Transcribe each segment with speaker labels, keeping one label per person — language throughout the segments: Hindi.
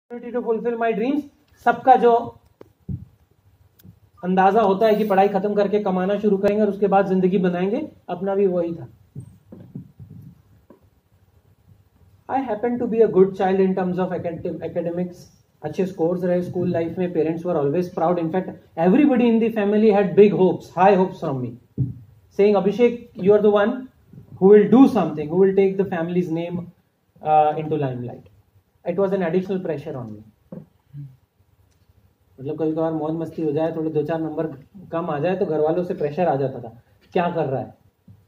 Speaker 1: To fulfil my dreams. सबका जो अंदाजा होता है कि पढ़ाई खत्म करके कमाना शुरू करेंगे और उसके बाद जिंदगी बनाएंगे, अपना भी वही था। I happen to be a good child in terms of academics. अच्छे स्कोर्स रहे स्कूल लाइफ में, parents were always proud. In fact everybody in the family had big hopes, high hopes from me, saying Abhishek you are the one who will do something, who will take the family's name into limelight. It was an additional pressure on me. मतलब कभी कभार मौज मस्ती हो जाए, थोड़े 2-4 नंबर कम आ जाए तो घर वालों से प्रेशर आ जाता था, क्या कर रहा है।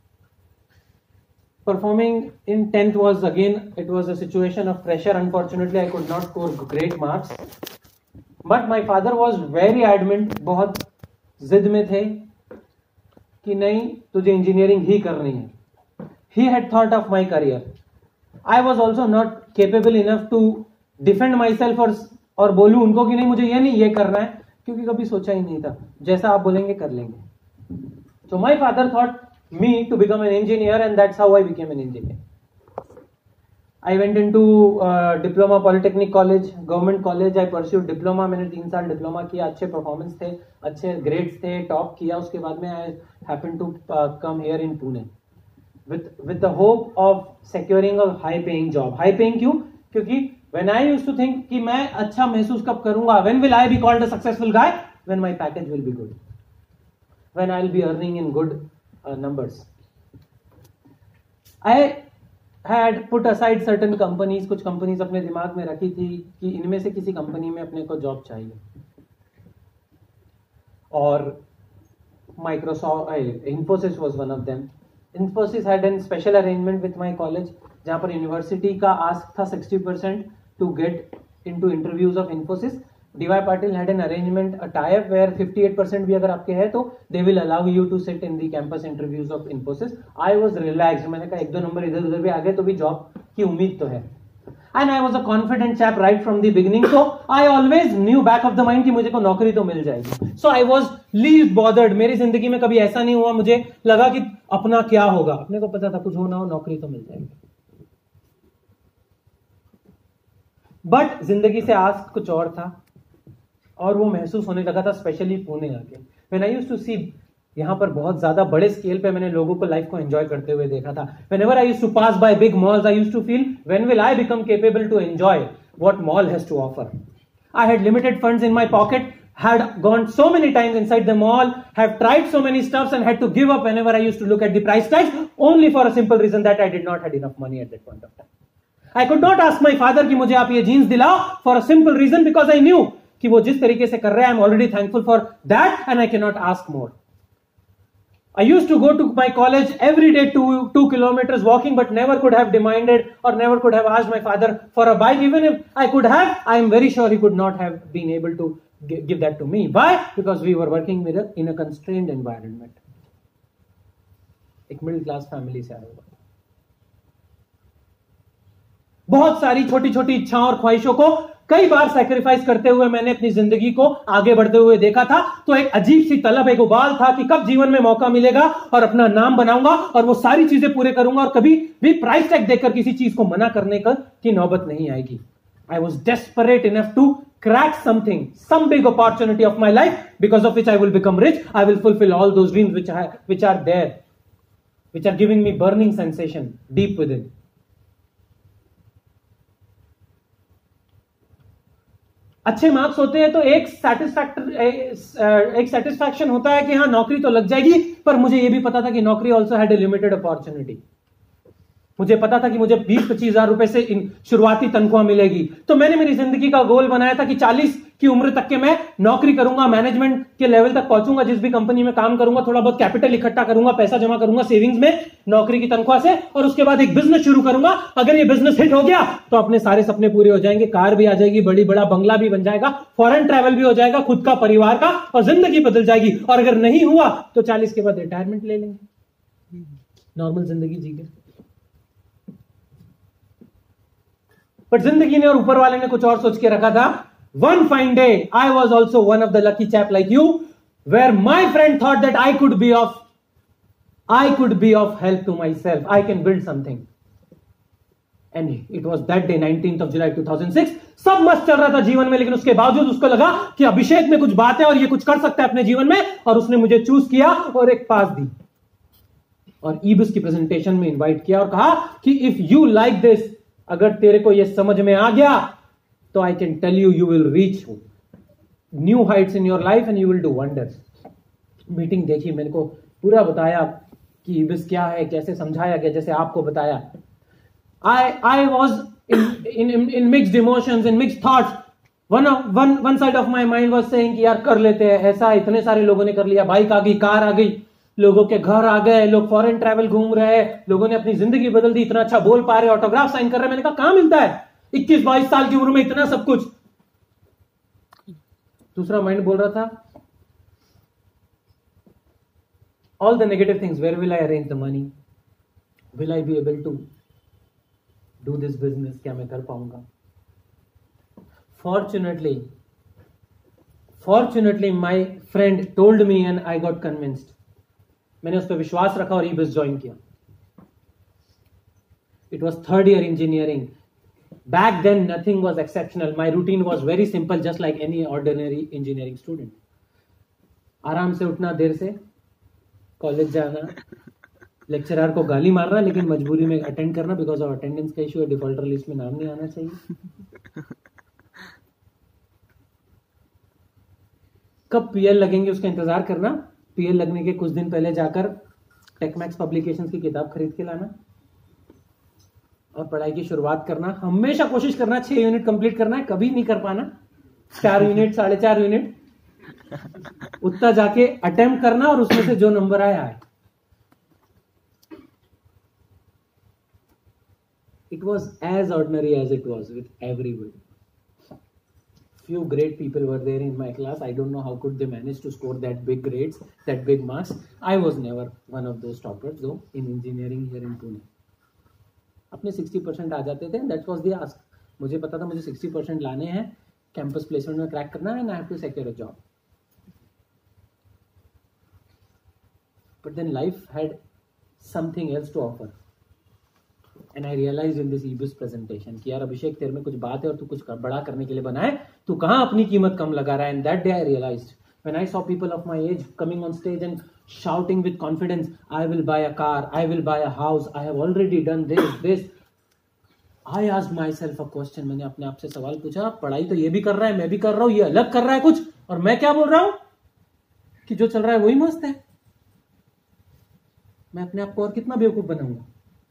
Speaker 1: Performing in 10th was again, it was a situation of pressure. Unfortunately, I could not score great marks. But my father was very adamant, बहुत जिद में थे कि नहीं तुझे इंजीनियरिंग ही करनी है। He had thought of my career. I was also not capable enough to defend myself और बोलूं उनको कि नहीं मुझे ये नहीं ये करना है, क्योंकि कभी सोचा ही नहीं था, जैसा आप बोलेंगे कर लेंगे। So my father thought me to become an engineer and that's how I became an engineer. I went into diploma polytechnic college, government college. I pursued diploma. मैंने 3 साल डिप्लोमा किया, अच्छे परफॉर्मेंस थे, अच्छे ग्रेड्स थे, टॉप किया। उसके बाद में I happened to come here in Pune. With the hope of securing a high paying job. High paying क्यों? क्योंकि when I used to think कि मैं अच्छा महसूस कब करूंगा, when will I be called a successful guy? When my package will be good, when I will be earning in good numbers. I had put aside certain companies, कुछ कंपनीज अपने दिमाग में रखी थी कि इनमें से किसी कंपनी में अपने को जॉब चाहिए, और Microsoft, Infosys was one of them. Infosys had a special arrangement with my college, जहाँ पर यूनिवर्सिटी का आस्क था 60% to get into interviews of Infosys. DY Patil had an arrangement, a tie-up where 58% भी अगर आपके है तो they will allow you to sit in the campus interviews of Infosys. I was relaxed. मैंने कहा 1-2 नंबर इधर उधर भी आ गए तो भी जॉब की उम्मीद तो है. And I was a confident chap right from the beginning, so I always knew back of the mind कि मुझे को नौकरी तो मिल जाएगी. So I was least bothered. मेरी जिंदगी में कभी ऐसा नहीं हुआ मुझे लगा कि अपना क्या होगा. अपने को पता था कुछ हो ना हो नौकरी तो मिल जाएगी. बट जिंदगी से आस कुछ और था, और वो महसूस होने लगा था स्पेशली पुणे आके. When I used to see, यहाँ पर बहुत ज्यादा बड़े स्केल पे मैंने लोगों को लाइफ को एंजॉय करते हुए देखा था. Whenever I used to pass by big malls, I used to feel, when will I become capable to enjoy what mall has to offer? I had limited funds in my pocket, had gone so many times inside the mall, have tried so many stuffs and had to give up whenever I used to look at the price tags, only for a simple reason that I did not have enough money at that point of time. I could not ask my father कि मुझे आप ये जीन्स दिलाओ, for a simple reason because I knew कि वो जिस तरीके से कर रहे हैं, I'm already thankful for that and I cannot ask more. I used to go to my college every day 2 kilometers walking, but never could have demanded or never could have asked my father for a bike. Even if I could have, I am very sure he could not have been able to give that to me. Why? Because we were working in a constrained environment. एक मिडिल क्लास फैमिली से आया हुआ. बहुत सारी छोटी छोटी इच्छाओं और ख्वाहिशों को कई बार सैक्रिफाइस करते हुए मैंने अपनी जिंदगी को आगे बढ़ते हुए देखा था. तो एक अजीब सी तलब, एक उबाल था कि कब जीवन में मौका मिलेगा और अपना नाम बनाऊंगा और वो सारी चीजें पूरे करूंगा और कभी भी प्राइस टैग देकर किसी चीज को मना करने की नौबत नहीं आएगी. I was desperate enough to crack something, some big opportunity of my life, because of which I will become rich. I will fulfil all those dreams which are there, which are giving me burning sensation deep within. अच्छे मार्क्स होते हैं तो एक सेटिस्फैक्शन होता है कि हाँ नौकरी तो लग जाएगी, पर मुझे यह भी पता था कि नौकरी also had a limited opportunity. मुझे पता था कि मुझे 20-25 हजार रुपए से शुरुआती तनख्वाह मिलेगी. तो मैंने मेरी जिंदगी का गोल बनाया था कि 40 की उम्र तक के मैं नौकरी करूंगा, मैनेजमेंट के लेवल तक पहुंचूंगा, जिस भी कंपनी में काम करूंगा थोड़ा बहुत कैपिटल इकट्ठा करूंगा, पैसा जमा करूंगा सेविंग्स में नौकरी की तनख्वाह से, और उसके बाद एक बिजनेस शुरू करूंगा. अगर ये बिजनेस हिट हो गया तो अपने सारे सपने पूरे हो जाएंगे, कार भी आ जाएगी, बड़ा बंगला भी बन जाएगा, फॉरेन ट्रैवल भी हो जाएगा, खुद का परिवार का, और जिंदगी बदल जाएगी. और अगर नहीं हुआ तो 40 के बाद रिटायरमेंट ले लेंगे, नॉर्मल जिंदगी जी के. बट जिंदगी ने और ऊपर वाले ने कुछ और सोच के रखा था. One fine day, I was also one of the lucky chap like you, where my friend thought that I could be of help to myself. I can build something. And it was that day 19th of July 2006. सब मस्त चल रहा था जीवन में, लेकिन उसके बावजूद उसको लगा कि अभिषेक में कुछ बात है और ये कुछ कर सकता है अपने जीवन में, और उसने मुझे चूज किया और एक पास दी और ईबिस की प्रेजेंटेशन में इनवाइट किया और कहा कि इफ यू लाइक दिस, अगर तेरे को ये समझ में आ गया तो I can tell you, you will reach new heights in your life and you will do wonders. Meeting देखी, मैंने को पूरा बताया कि ईबिस क्या है, कैसे समझाया गया, जैसे आपको बताया. I was in mixed emotions, in mixed thoughts. One side of my mind was saying कि यार कर लेते हैं ऐसा, इतने सारे लोगों ने कर लिया, बाइक आ गई, कार आ गई, लोगों के घर आ गए, लोग फॉरेन ट्रैवल घूम रहे हैं, लोगों ने अपनी जिंदगी बदल दी, इतना अच्छा बोल पा रहे, ऑटोग्राफ साइन कर रहे हैं. मैंने कहा कहां मिलता है 21-22 साल की उम्र में इतना सब कुछ. दूसरा माइंड बोल रहा था all the negative things, where will I arrange the money, will I be able to do this business, क्या मैं कर पाऊंगा. Fortunately my friend told me and I got convinced. मैंने उस पर विश्वास रखा और ईबिस ज्वाइन किया. It was third year engineering. Back then nothing was exceptional. My routine was very simple, just like any ordinary engineering student. आराम से उठना, देर से कॉलेज जाना, लेक्चरर को गाली मारना, लेकिन मजबूरी में अटेंड करना बिकॉज ऑफ अटेंडेंस का इशू है, डिफॉल्टर लिस्ट में नाम नहीं आना चाहिए. कब पीएल लगेंगे उसका इंतजार करना, पीएल लगने के कुछ दिन पहले जाकर टेकमैक्स पब्लिकेशंस की किताब खरीद के लाना और पढ़ाई की शुरुआत करना. हमेशा कोशिश करना 6 यूनिट कंप्लीट करना है, कभी नहीं कर पाना 4 यूनिट 4.5 यूनिट, उतना जाके अटेम्प्ट करना और उसमें से जो नंबर आया है. It was as ordinary as it was with everybody. Few great people were there in my class. I don't know how could they manage to score that big grades, that big marks. I was never one of those toppers though in engineering here in Pune. अपने 60% आ जाते थे. That was the ask. मुझे पता था मुझे 60% लाने हैं, कैंपस प्लेसमेंट में क्रैक करना है, and I have to secure a job. But then life had something else to offer. And I realized in this EBIS presentation कि यार अभिषेक तेरे में कुछ बात है और तू कुछ बड़ा करने के लिए बना है, तू कहाँ अपनी कीमत कम लगा रहा है. And that day I realized when I saw people of my age coming on stage and shouting with confidence, I will buy a car, I will buy a house, I have already done this. I asked myself a question. मैंने अपने आप से सवाल पूछा, पढ़ाई तो ये भी कर रहा है, मैं भी कर रहा हूँ, ये अलग कर रहा है कुछ, और मैं क्या बोल रहा हूँ कि जो चल रहा है वही मस्त है. मैं अपने आप को और कितना बेवकूफ बनाऊंगा.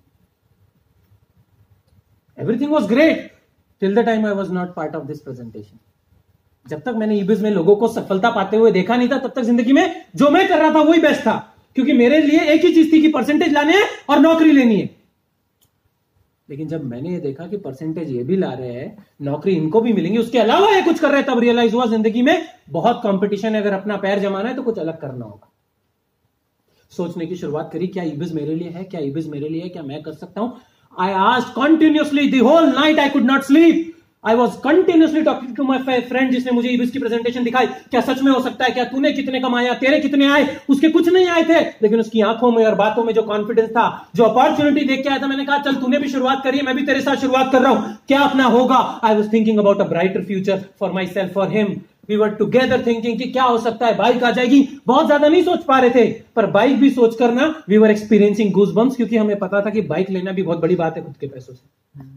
Speaker 1: Everything was great till the time I was not part of this presentation. जब तक मैंने ईबिस में लोगों को सफलता पाते हुए देखा नहीं था, तब तक जिंदगी में जो मैं कर रहा था वही बेस्ट था, क्योंकि मेरे लिए एक ही चीज थी कि परसेंटेज लाने हैं और नौकरी लेनी है. लेकिन जब मैंने ये देखा कि परसेंटेज ये भी ला रहे हैं, नौकरी इनको भी मिलेंगी, उसके अलावा ये कुछ कर रहे हैं, तब रियलाइज हुआ जिंदगी में बहुत कंपटीशन है. अगर अपना पैर जमाना है तो कुछ अलग करना होगा. सोचने की शुरुआत करी, क्या ईबिस मेरे लिए है, क्या ईबिस मेरे लिए है, क्या मैं कर सकता हूं. I asked continuously the whole night. I could not sleep. I was continuously talking to my friend जिसने मुझे ईबिस की प्रेजेंटेशन दिखाई. क्या सच में हो सकता है, क्या तूने कितने कमाया, तेरे कितने आए, उसके कुछ नहीं आए थे, लेकिन उसकी आंखों में और बातों में जो कॉन्फिडेंस था, जो अपॉर्चुनिटी देख के आया था. मैंने कहा चल तूने भी शुरुआत करी है, मैं भी तेरे साथ शुरुआत कर रहा हूं, क्या अपना होगा. I was thinking about a brighter future for myself, for him. We were together thinking कि क्या हो सकता है, बाइक आ जाएगी. बहुत ज्यादा नहीं सोच पा रहे थे, पर बाइक भी सोच कर ना we were experiencing goosebumps, क्योंकि हमें पता था कि बाइक लेना भी बहुत बड़ी बात है खुद के पैसों से.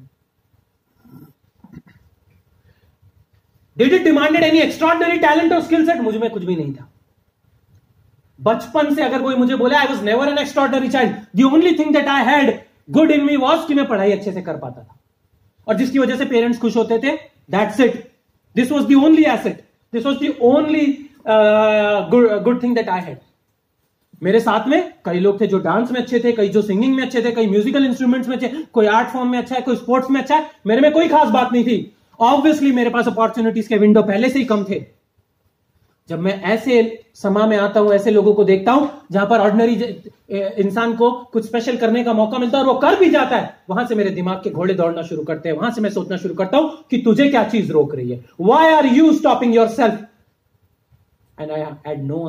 Speaker 1: Did it demanded any extraordinary talent or skill set? मुझ में कुछ भी नहीं था. बचपन से अगर कोई मुझे बोले I was never an extraordinary child. The only thing that I had good in me was कि मैं पढ़ाई अच्छे से कर पाता था, और जिसकी वजह से पेरेंट्स खुश होते थे. That's it. This was the only asset. This was the only good thing that I had. मेरे साथ में कई लोग थे जो डांस में अच्छे थे, कई जो सिंगिंग में अच्छे थे, कई म्यूजिकल इंस्ट्रूमेंट्स में अच्छे, कोई आर्ट फॉर्म में अच्छा है, कोई स्पोर्ट्स में अच्छा है. मेरे में कोई खास बात नहीं थी. ऑब्वियसली मेरे पास अपॉर्चुनिटीज के विंडो पहले से ही कम थे. जब मैं ऐसे समा में आता हूं, ऐसे लोगों को देखता हूं जहां पर ऑर्डिनरी इंसान को कुछ स्पेशल करने का मौका मिलता है और वो कर भी जाता है, वहां से मेरे दिमाग के घोड़े दौड़ना शुरू करते हैं. वहां से मैं सोचना शुरू करता हूं कि तुझे क्या चीज रोक रही है. Why are you stopping yourself. And I had no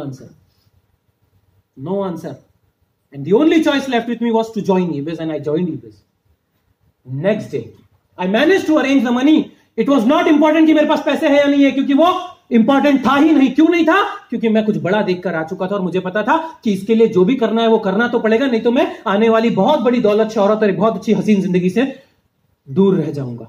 Speaker 1: answer. And the only choice left with me was to join eBiz, and I joined eBiz. Next day I manage to arrange the money. It was not important कि मेरे पास पैसे हैं या नहीं है, क्योंकि वो इंपॉर्टेंट था ही नहीं. क्यों नहीं था? क्योंकि मैं कुछ बड़ा देखकर आ चुका था और मुझे पता था कि इसके लिए जो भी करना है वो करना तो पड़ेगा, नहीं तो मैं आने वाली बहुत बड़ी दौलत, शोहरत और एक बहुत अच्छी हसीन जिंदगी से दूर रह जाऊंगा.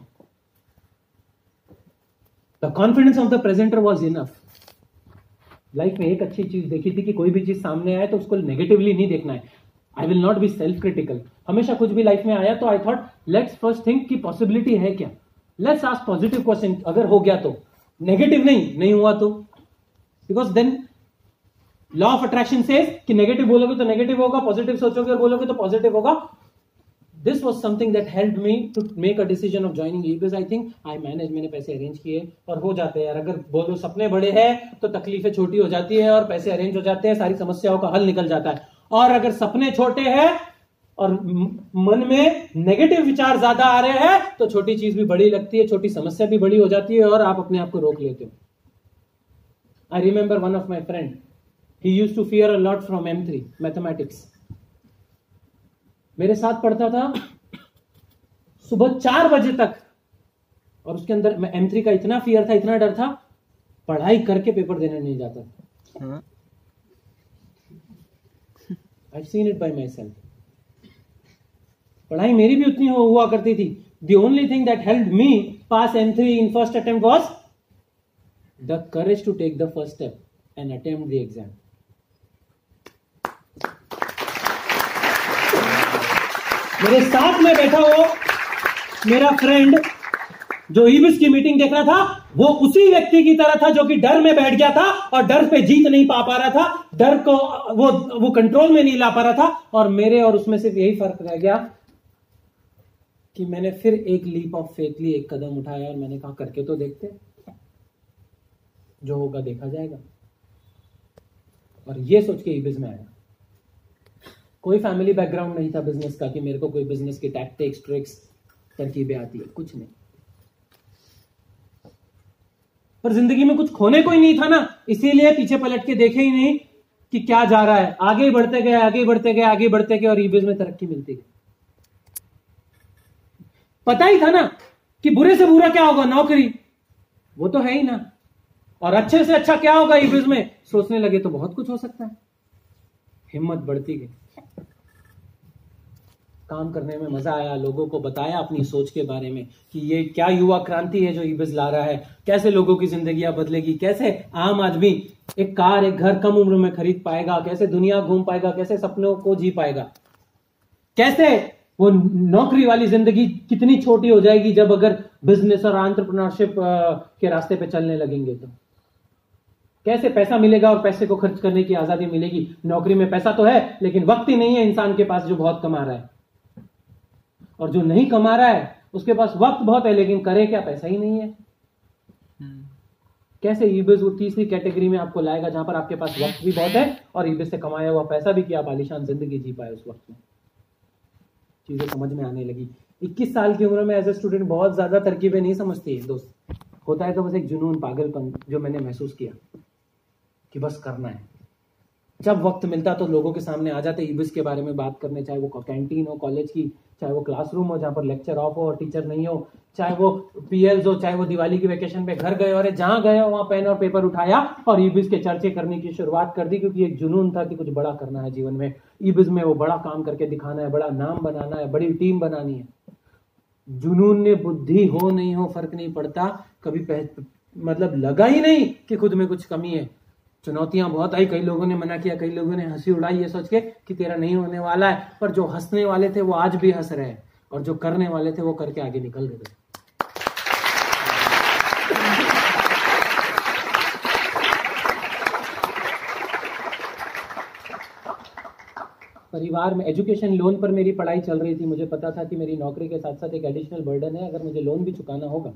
Speaker 1: The confidence of the presenter was enough. Life में एक अच्छी चीज देखी थी कि कोई भी चीज सामने आए तो उसको नेगेटिवली नहीं देखना है. I will not be self critical. हमेशा कुछ भी लाइफ में आया तो I thought let's first think कि पॉसिबिलिटी है क्या, लेट्स आस्क पॉजिटिव क्वेश्चन. अगर हो गया तो, नेगेटिव नहीं हुआ तो, because then law of attraction says कि नेगेटिव बोलोगे तो नेगेटिव होगा, पॉजिटिव सोचोगे और बोलोगे तो पॉजिटिव होगा. This was something that helped me to make a decision of joining eBiz. I think I managed, मैंने पैसे अरेंज किए और हो जाते हैं यार. अगर बोलो सपने बड़े हैं तो तकलीफें छोटी हो जाती है और पैसे अरेंज हो जाते हैं, सारी समस्याओं का हल निकल जाता है. और अगर सपने छोटे हैं और मन में नेगेटिव विचार ज्यादा आ रहे हैं तो छोटी चीज भी बड़ी लगती है, छोटी समस्या भी बड़ी हो जाती है और आप अपने आप को रोक लेते हो. I remember one of my friend, he used to fear a lot from M3 mathematics. मेरे साथ पढ़ता था सुबह 4 बजे तक और उसके अंदर M3 का इतना फियर था, इतना डर था, पढ़ाई करके पेपर देने नहीं जाता था. I've seen it by myself. पढ़ाई मेरी भी उतनी हुआ करती थी. The only thing that helped me pass M3 in first attempt was the courage to take the first step and attempt the exam. मेरे साथ में बैठा हो मेरा फ्रेंड जो ईबिस की मीटिंग देख रहा था, वो उसी व्यक्ति की तरह था जो कि डर में बैठ गया था और डर पे जीत नहीं पा रहा था, डर को वो कंट्रोल में नहीं ला पा रहा था. और मेरे और उसमें सिर्फ यही फर्क रह गया कि मैंने फिर एक लीप ऑफ फेथ ली, एक कदम उठाया और मैंने कहा करके तो देखते, जो होगा देखा जाएगा. और ये सोच के ईबिस में आया. कोई फैमिली बैकग्राउंड नहीं था बिजनेस का कि मेरे को कोई बिजनेस की टैक्टिक्स, ट्रिक्स, तरकीबें आती है, कुछ नहीं. पर जिंदगी में कुछ खोने को ही नहीं था ना, इसीलिए पीछे पलट के देखे ही नहीं कि क्या जा रहा है. आगे बढ़ते गए, आगे बढ़ते गए, आगे बढ़ते गए और ईबिस में तरक्की मिलती गई. पता ही था ना कि बुरे से बुरा क्या होगा, नौकरी, वो तो है ही ना. और अच्छे से अच्छा क्या होगा ईबिस में, सोचने लगे तो बहुत कुछ हो सकता है. हिम्मत बढ़ती गई, काम करने में मजा आया, लोगों को बताया अपनी सोच के बारे में कि ये क्या युवा क्रांति है जो ईबिस ला रहा है, कैसे लोगों की जिंदगियां बदलेगी, कैसे आम आदमी एक कार, एक घर कम उम्र में खरीद पाएगा, कैसे दुनिया घूम पाएगा, कैसे सपनों को जी पाएगा, कैसे वो नौकरी वाली जिंदगी कितनी छोटी हो जाएगी जब अगर बिजनेस और एंटरप्रेन्योरशिप के रास्ते पे चलने लगेंगे तो कैसे पैसा मिलेगा और पैसे को खर्च करने की आजादी मिलेगी. नौकरी में पैसा तो है लेकिन वक्त ही नहीं है इंसान के पास जो बहुत कमा रहा है, और जो नहीं कमा रहा है उसके पास वक्त बहुत है लेकिन करे क्या, पैसा ही नहीं है. कैसे ईबिस वो तीसरी कैटेगरी में आपको लाएगा जहां पर आपके पास वक्त भी बहुत है और ईबिस से कमाया हुआ पैसा भी, कि आप आलीशान जिंदगी जी पाए उस वक्त में. चीजें समझ में आने लगी. 21 साल की उम्र में एज ए स्टूडेंट बहुत ज्यादा तरकीबें नहीं समझती है दोस्त, होता है तो बस एक जुनून, पागलपन जो मैंने महसूस किया कि बस करना है. जब वक्त मिलता तो लोगों के सामने आ जाते ईबिस के बारे में बात करने, चाहे वो कैंटीन हो कॉलेज की, चाहे वो क्लासरूम हो जहां पर लेक्चर ऑफ हो और टीचर नहीं हो, चाहे वो पीएल्स हो, चाहे वो दिवाली की वेकेशन पे घर गए और जहां गए वहां पेन और पेपर उठाया और ईबिस के चर्चे करने की शुरुआत कर दी, क्योंकि एक जुनून था कि कुछ बड़ा करना है जीवन में. ईबिस में वो बड़ा काम करके दिखाना है, बड़ा नाम बनाना है, बड़ी टीम बनानी है. जुनून ने बुद्धि हो नहीं हो फर्क नहीं पड़ता, कभी मतलब लगा ही नहीं कि खुद में कुछ कमी है. चुनौतियां बहुत आई, कई लोगों ने मना किया, कई लोगों ने हंसी उड़ाई ये सोच के कि तेरा नहीं होने वाला है, पर जो हंसने वाले थे वो आज भी हंस रहे हैं और जो करने वाले थे वो करके आगे निकल गए. परिवार में एजुकेशन लोन पर मेरी पढ़ाई चल रही थी. मुझे पता था कि मेरी नौकरी के साथ साथ एक एडिशनल बर्डन है, अगर मुझे लोन भी चुकाना होगा.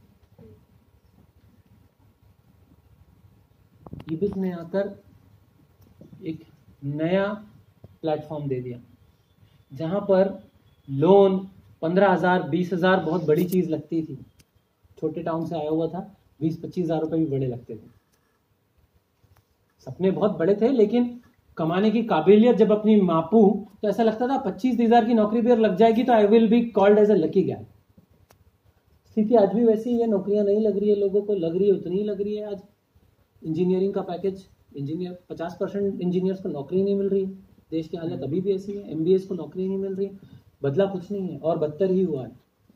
Speaker 1: ईबिस ने आकर एक नया प्लेटफॉर्म दे दिया जहां पर लोन 15,000 20,000 बहुत बड़ी चीज लगती थी. छोटे टाउन से आया हुआ था, 20-25 हजार रुपए भी बड़े लगते थे. सपने बहुत बड़े थे लेकिन कमाने की काबिलियत जब अपनी मापू तो ऐसा लगता था 25,000 की नौकरी भी लग जाएगी तो I will be called as a lucky guy. स्थिति आज भी वैसी ही है, नौकरियां नहीं लग रही है, लोगों को लग रही है उतनी ही लग रही है। आज इंजीनियरिंग का पैकेज, इंजीनियर 50% इंजीनियर्स को नौकरी नहीं मिल रही है। देश की हालत अभी भी ऐसी है, एमबीएस को नौकरी नहीं मिल रही है। बदला कुछ नहीं है और बदतर ही हुआ है।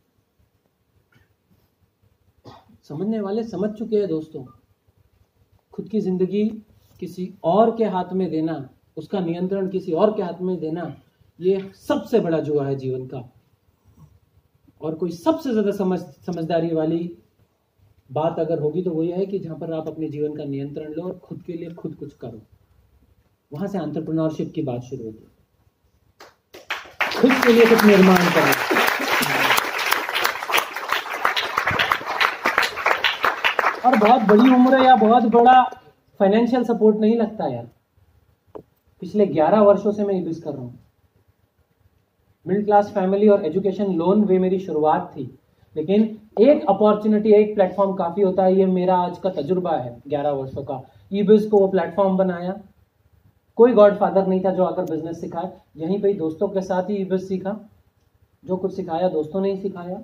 Speaker 1: समझने वाले समझ चुके हैं दोस्तों, खुद की जिंदगी किसी और के हाथ में देना, उसका नियंत्रण किसी और के हाथ में देना, ये सबसे बड़ा जुआ है जीवन का। और कोई सबसे ज्यादा समझदारी वाली बात अगर होगी तो वो ये है कि जहां पर आप अपने जीवन का नियंत्रण लो और खुद के लिए खुद कुछ करो। वहां से एंटरप्रेन्योरशिप की बात शुरू होती है। खुद के लिए कुछ निर्माण करो। और बहुत बड़ी उम्र या बहुत बड़ा फाइनेंशियल सपोर्ट नहीं लगता यार। पिछले 11 वर्षों से मैं ईबिस कर रहा हूं। मिडिल क्लास फैमिली और एजुकेशन लोन वे मेरी शुरुआत थी, लेकिन एक अपॉर्चुनिटी, एक प्लेटफॉर्म काफी होता है। ये मेरा आज का तजुर्बा है 11 वर्षों का। ईबिस को वो प्लेटफॉर्म बनाया। कोई गॉडफादर नहीं था जो आकर बिजनेस सिखाए। यहीं पे दोस्तों के साथ ही ईबिस सीखा। जो कुछ सिखाया दोस्तों ने ही सिखाया।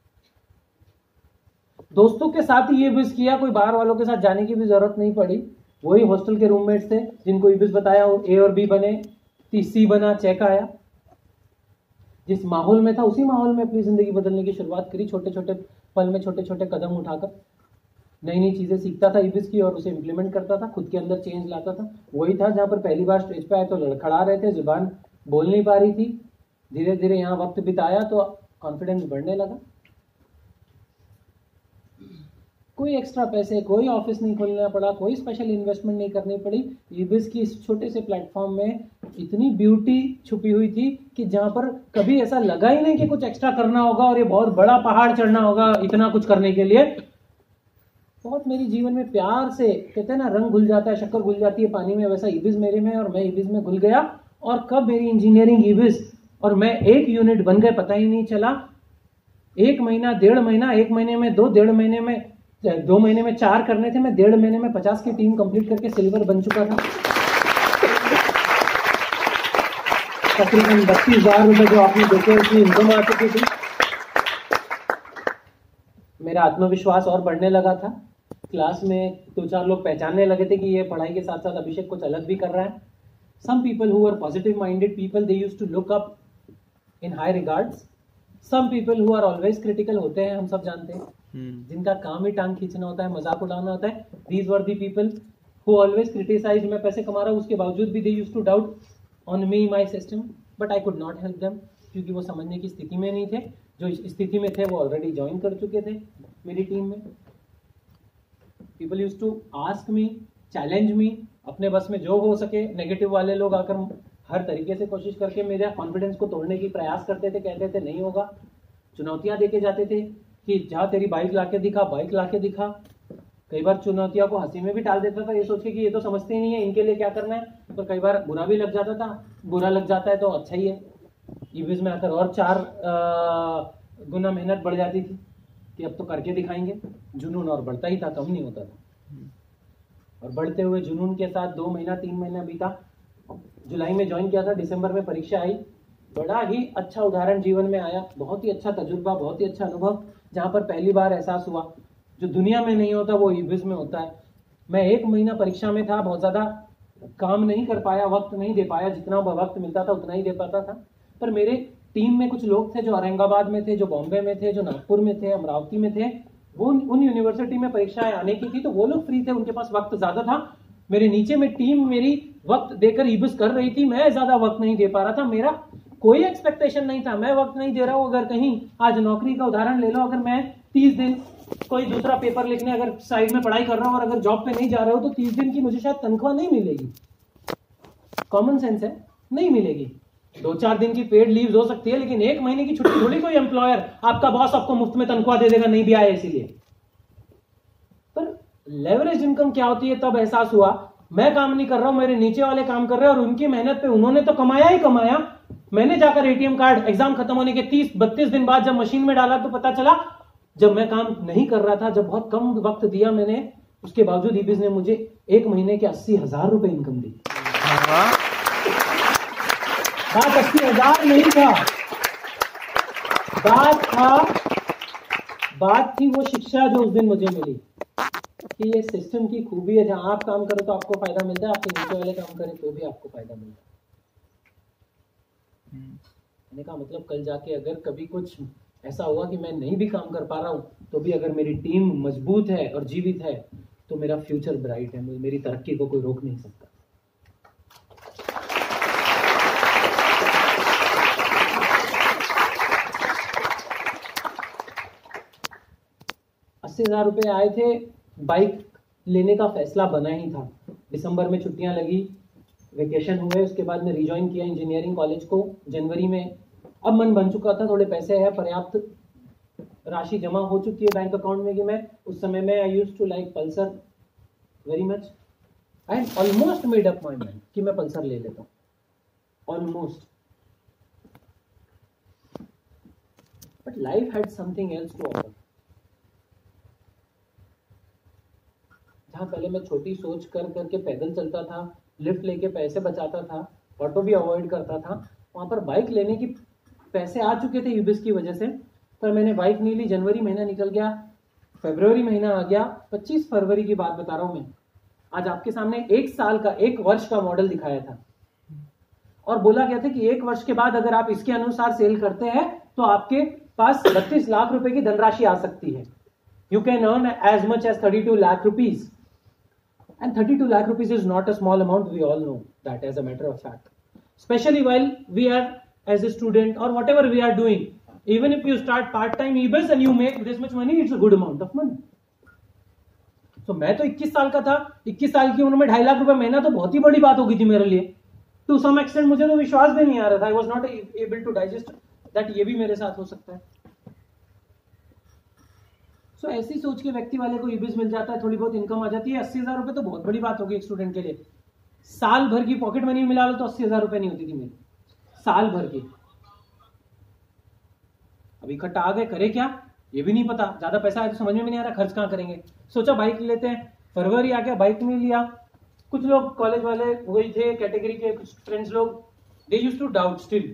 Speaker 1: दोस्तों के साथ ही ईबिस किया, कोई बाहर वालों के साथ जाने की भी जरूरत नहीं पड़ी। वही हॉस्टल के रूममेट्स थे जिनको ईबिस बताया, ए और बी बने, सी बना, चेक आया। जिस माहौल में था उसी माहौल में अपनी जिंदगी बदलने की शुरुआत करी। छोटे छोटे पल में छोटे छोटे कदम उठाकर नई नई चीजें सीखता था ईबिस की और उसे इंप्लीमेंट करता था, खुद के अंदर चेंज लाता था। वही था जहां पर पहली बार स्टेज पे आए तो लड़खड़ा रहे थे, जुबान बोल नहीं पा रही थी। धीरे धीरे यहाँ वक्त बिताया तो कॉन्फिडेंस बढ़ने लगा। कोई एक्स्ट्रा पैसे, कोई ऑफिस नहीं खोलना पड़ा, कोई स्पेशल इन्वेस्टमेंट नहीं करनी पड़ी। ईबिस की इस छोटे से प्लेटफॉर्म में इतनी ब्यूटी छुपी हुई थी कि जहां पर कभी ऐसा लगा ही नहीं कि कुछ एक्स्ट्रा करना होगा और ये बहुत बड़ा पहाड़ चढ़ना होगा इतना कुछ करने के लिए। बहुत मेरी जीवन में प्यार से, कहते हैं ना रंग घुल जाता है, शक्कर घुल जाती है पानी में, वैसा ईबिस मेरे में और मैं ईबिस में घुल गया। और कब मेरी इंजीनियरिंग ईबिस और मैं एक यूनिट बन गए पता ही नहीं चला। 1 महीना, 1.5 महीना, 1 महीने में 2, 1.5 महीने में 2 महीने में 4 करने थे, मैं 1.5 महीने में 50 की टीम कंप्लीट करके सिल्वर बन चुका था। तकरीबन 32,000 रुपए जो आपने देखे उसकी इनकम आ चुकी थी। मेरा आत्मविश्वास और बढ़ने लगा था। क्लास में 2-4 लोग पहचानने लगे थे कि ये पढ़ाई के साथ साथ अभिषेक कुछ अलग भी कर रहा है। Some people who are positive minded people, they used to look up in high regards. Some people who are always critical होते हैं, हम सब जानते हैं, जिनका काम ही टांग खींचना होता है, मजाक उड़ाना होता है। These were the people who always criticized। मैं पैसे कमा रहा हूँ उसके बावजूद भी they used to doubt on me, my system, but I could not help them, क्योंकि वो समझने की स्थिति में नहीं थे। जो इस स्थिति में थे वो ऑलरेडी ज्वाइन कर चुके थे मेरी टीम में। People used to ask me, challenge me, अपने बस में जो हो सके। नेगेटिव वाले लोग आकर हर तरीके से कोशिश करके मेरे कॉन्फिडेंस को तोड़ने की प्रयास करते थे, कहते थे नहीं होगा। चुनौतियां देके जाते थे कि जहाँ तेरी बाइक लाके दिखा, बाइक लाके दिखा। कई बार चुनौतियों को हंसी में भी टाल देता था, ये सोच के कि ये तो समझते ही नहीं है, इनके लिए क्या करना है। पर कई बार बुरा भी लग जाता था। बुरा लग जाता है तो अच्छा ही है। ईबिस में आकर और 4 गुना मेहनत बढ़ जाती थी कि अब तो करके दिखाएंगे। जुनून और बढ़ता ही था, कम नहीं होता था। और बढ़ते हुए जुनून के साथ 2 महीना 3 महीना बीता। जुलाई में ज्वाइन किया था, दिसंबर में परीक्षा आई। बड़ा ही अच्छा उदाहरण जीवन में आया, बहुत ही अच्छा तजुर्बा, बहुत ही अच्छा अनुभव, जहां पर पहली बार एहसास हुआ जो दुनिया में नहीं होता वो ईबिस में होता है। मैं 1 महीना परीक्षा में था, बहुत ज्यादा काम नहीं कर पाया, वक्त नहीं दे पाया। जितना वक्त मिलता था उतना ही दे पाता था। पर मेरे टीम में कुछ लोग थे जो औरंगाबाद में थे, जो बॉम्बे में थे, जो नागपुर में थे, अमरावती में थे। वो उन यूनिवर्सिटी में परीक्षाएं आने की थी तो वो लोग फ्री थे, उनके पास वक्त ज्यादा था। मेरे नीचे में टीम मेरी वक्त देकर ईबिस कर रही थी, मैं ज्यादा वक्त नहीं दे पा रहा था। मेरा कोई एक्सपेक्टेशन नहीं था, मैं वक्त नहीं दे रहा हूं। अगर कहीं आज नौकरी का उदाहरण ले लो, अगर मैं 30 दिन कोई दूसरा पेपर लिखने अगर साइड में पढ़ाई कर रहा हूं और अगर जॉब पे नहीं जा रहा हूं तो 30 दिन की मुझे शायद तनख्वाह नहीं मिलेगी। कॉमन सेंस है, नहीं मिलेगी। 2-4 दिन की पेड लीव्स हो सकती है, लेकिन 1 महीने की छुट्टी थोड़ी कोई एम्प्लॉयर, आपका बॉस आपको मुफ्त में तनख्वाह दे देगा, नहीं भी आया इसीलिए। पर लेवरेज इनकम क्या होती है तब एहसास हुआ। मैं काम नहीं कर रहा हूं, मेरे नीचे वाले काम कर रहे हैं और उनकी मेहनत पे उन्होंने तो कमाया ही कमाया। मैंने जाकर एटीएम कार्ड एग्जाम खत्म होने के 30-32 दिन बाद जब मशीन में डाला तो पता चला, जब मैं काम नहीं कर रहा था, जब बहुत कम वक्त दिया मैंने, उसके बावजूद ईबिस ने मुझे 1 महीने के 80,000 रुपए इनकम दी। बात 80,000 नहीं था, बात थी वो शिक्षा जो उस दिन मुझे मिली कि ये सिस्टम की खूबी है, जहां आप काम करो तो आपको फायदा मिलता है, आपके नीचे वाले काम करें तो भी आपको फायदा मिलता है। मैंने कहा मतलब कल जाके अगर कभी कुछ ऐसा हुआ कि मैं नहीं भी काम कर पा रहा हूं, तो भी अगर मेरी टीम मजबूत है और जीवित है तो मेरा फ्यूचर ब्राइट है, मेरी तरक्की को कोई रोक नहीं सकता। ₹80,000 आए थे, बाइक लेने का फैसला बना ही था। दिसंबर में छुट्टियां लगी, वेकेशन हुए, उसके बाद में रिज्वाइन किया इंजीनियरिंग कॉलेज को जनवरी में। अब मन बन चुका था, थोड़े पैसे है, पर्याप्त राशि जमा हो चुकी है बैंक अकाउंट में कि मैं उस समय में I used to like Pulsar very much and almost made up my mind कि मैं पल्सर ले लेता हूं, almost. But life had something else to offer. जहां पहले मैं छोटी सोच कर करके पैदल चलता था, लिफ्ट लेके पैसे बचाता था, ऑटो भी अवॉइड करता था, वहां पर बाइक लेने की पैसे आ चुके थे यूबिस की वजह से, पर मैंने बाइक नहीं ली। जनवरी महीना निकल गया, फरवरी महीना आ गया, 25 फरवरी की बात बता रहा हूं मैं। आज आपके सामने 1 वर्ष का मॉडल दिखाया था और बोला गया था कि 1 वर्ष के बाद अगर आप इसके अनुसार सेल करते हैं तो आपके पास 32 लाख रुपए की धनराशि आ सकती है। You can earn as much as 32 lakh rupees. And 32 lakh rupees is not a small amount. We all know that as a matter of fact. Especially while we are as a student or whatever we are doing. Even if you start part-time EBIS and you make this much money, it's a good amount of money. So मैं तो 21 साल का था, 21 साल की उम्र में 2.5 लाख रुपए महीना तो बहुत ही बड़ी बात हो गई थी मेरे लिए। To some extent मुझे तो विश्वास भी नहीं आ रहा था। I was not able to digest that ये भी मेरे साथ हो सकता है। So, ऐसी सोच के व्यक्ति वाले को ईबीएस मिल जाता है, थोड़ी बहुत इनकम आ जाती है। 80,000 तो बहुत बड़ी बात होगी एक स्टूडेंट के लिए। साल भर की पॉकेट मनी मिला लो तो 80,000 नहीं होती थी मेरी, साल भर की। अभी इकट्ठा आ गए, करे क्या ये भी नहीं पता, ज्यादा पैसा आया तो समझ में नहीं आ रहा खर्च कहां करेंगे। सोचा बाइक लेते हैं, फरवरी आ गया, बाइक नहीं लिया। कुछ लोग कॉलेज वाले वही थे कैटेगरी के, कुछ फ्रेंड्स लोग, they used to doubt still.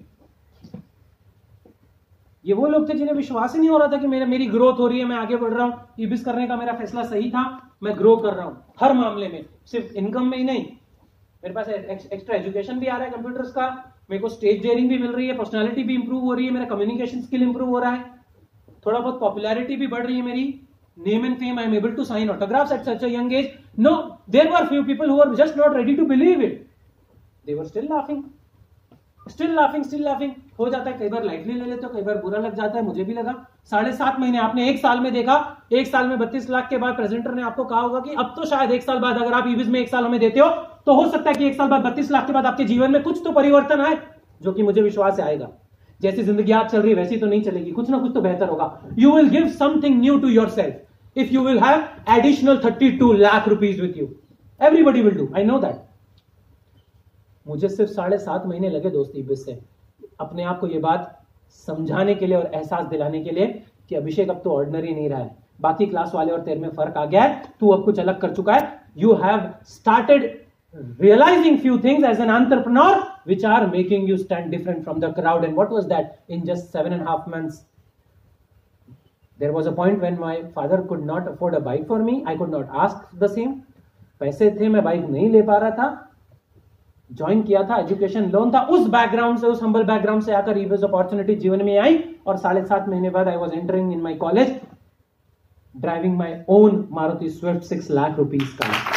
Speaker 1: ये वो लोग थे जिन्हें विश्वास ही नहीं हो रहा था कि मेरी ग्रोथ हो रही है, मैं आगे बढ़ रहा हूं, ईबीएस करने का मेरा फैसला सही था, मैं ग्रो कर रहा हूं हर मामले में, सिर्फ इनकम में ही नहीं। मेरे पास एक्स्ट्रा एजुकेशन भी आ रहा है कंप्यूटर्स का, मेरे को स्टेज डेयरिंग भी मिल रही है, पर्सनालिटी भी इंप्रूव हो रही है, मेरा कम्युनिकेशन स्किल इंप्रूव हो रहा है, थोड़ा बहुत पॉपुलैरिटी भी बढ़ रही है मेरी, name and fame, I am able to sign autographs at such a young age. No, there were few people who were just not ready to believe it, they were still laughing, still laughing. हो जाता है, कई बार लाइटली ले लेते हो, कई बार बुरा लग जाता है, मुझे भी लगा। 7.5 महीने आपने 1 साल में देखा, 1 साल में 32 लाख के बाद प्रेजेंटर ने आपको कहा होगा कि अब तो शायद 1 साल बाद, अगर आप ईबीएस में 1 साल हमें देते हो तो हो सकता है कि 1 साल बाद 32 लाख के बाद आपके जीवन में कुछ तो परिवर्तन आए, जो कि मुझे विश्वास आएगा। जैसी जिंदगी आज चल रही है वैसी तो नहीं चलेगी, कुछ ना कुछ तो बेहतर होगा। You will give something new to yourself if you will have additional 32 lakh rupees with you. Everybody will do, I know that. मुझे सिर्फ 7.5 महीने लगे दोस्त ईबीएस से अपने आप को ये बात समझाने के लिए और एहसास दिलाने के लिए कि अभिषेक अब तो ऑर्डिनरी नहीं रहा है, बाकी क्लास वाले और तेरे में फर्क आ गया है, तू अब कुछ अलग कर चुका है। You have started realizing few things as an entrepreneur which are making you stand different from the crowd. And what was that? In just 7.5 months, there was a point when my father could not afford a bike for me. I could not ask the same. पैसे थे, मैं बाइक नहीं ले पा रहा था, ज्वाइन किया था, एजुकेशन लोन था, उस बैकग्राउंड से, उस हम्बल बैकग्राउंड से आकर ईबीएस अपॉर्चुनिटी जीवन में आई और 7.5 महीने बाद I was entering in my college driving my own Maruti Swift 6 lakh rupees car.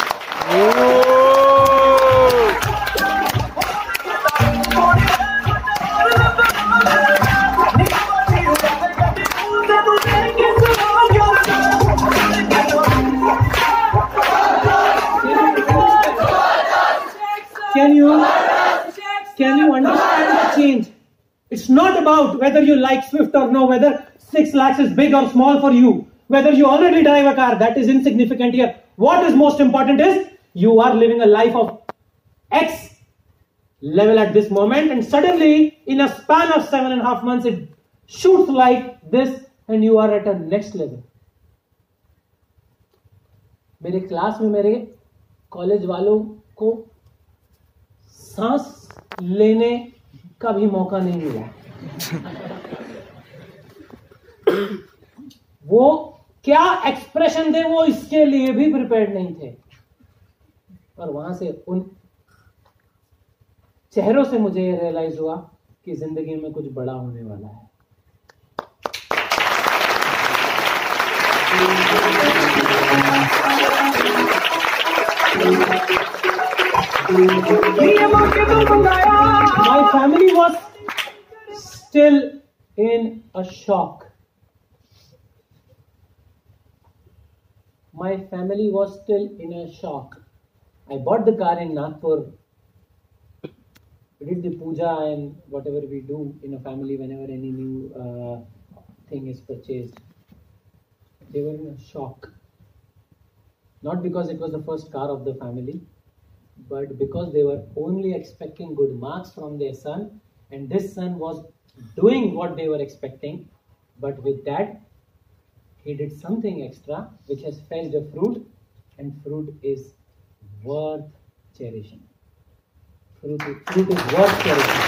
Speaker 1: Can you understand the change? It's not about whether you like Swift or no, whether 6 lakhs is big or small for you, whether you already drive a car, that is insignificant here. What is most important is you are living a life of X level at this moment, and suddenly in a span of 7.5 months it shoots like this and you are at a next level. मेरे क्लास में मेरे कॉलेज वालों को सांस लेने का भी मौका नहीं मिला। वो क्या एक्सप्रेशन दे वो इसके लिए भी प्रिपेयर्ड नहीं थे। और वहां से उन चेहरों से मुझे ये रियलाइज हुआ कि जिंदगी में कुछ बड़ा होने वाला है। My family was still in a shock. My family was still in a shock. I bought the car in Nagpur. We did the puja and whatever we do in a family whenever any new thing is purchased. They were in a shock. Not because it was the first car of the family, but because they were only expecting good marks from their son, and this son was doing what they were expecting, but with that, he did something extra which has fetched a fruit, and fruit is worth cherishing. Fruit is worth cherishing.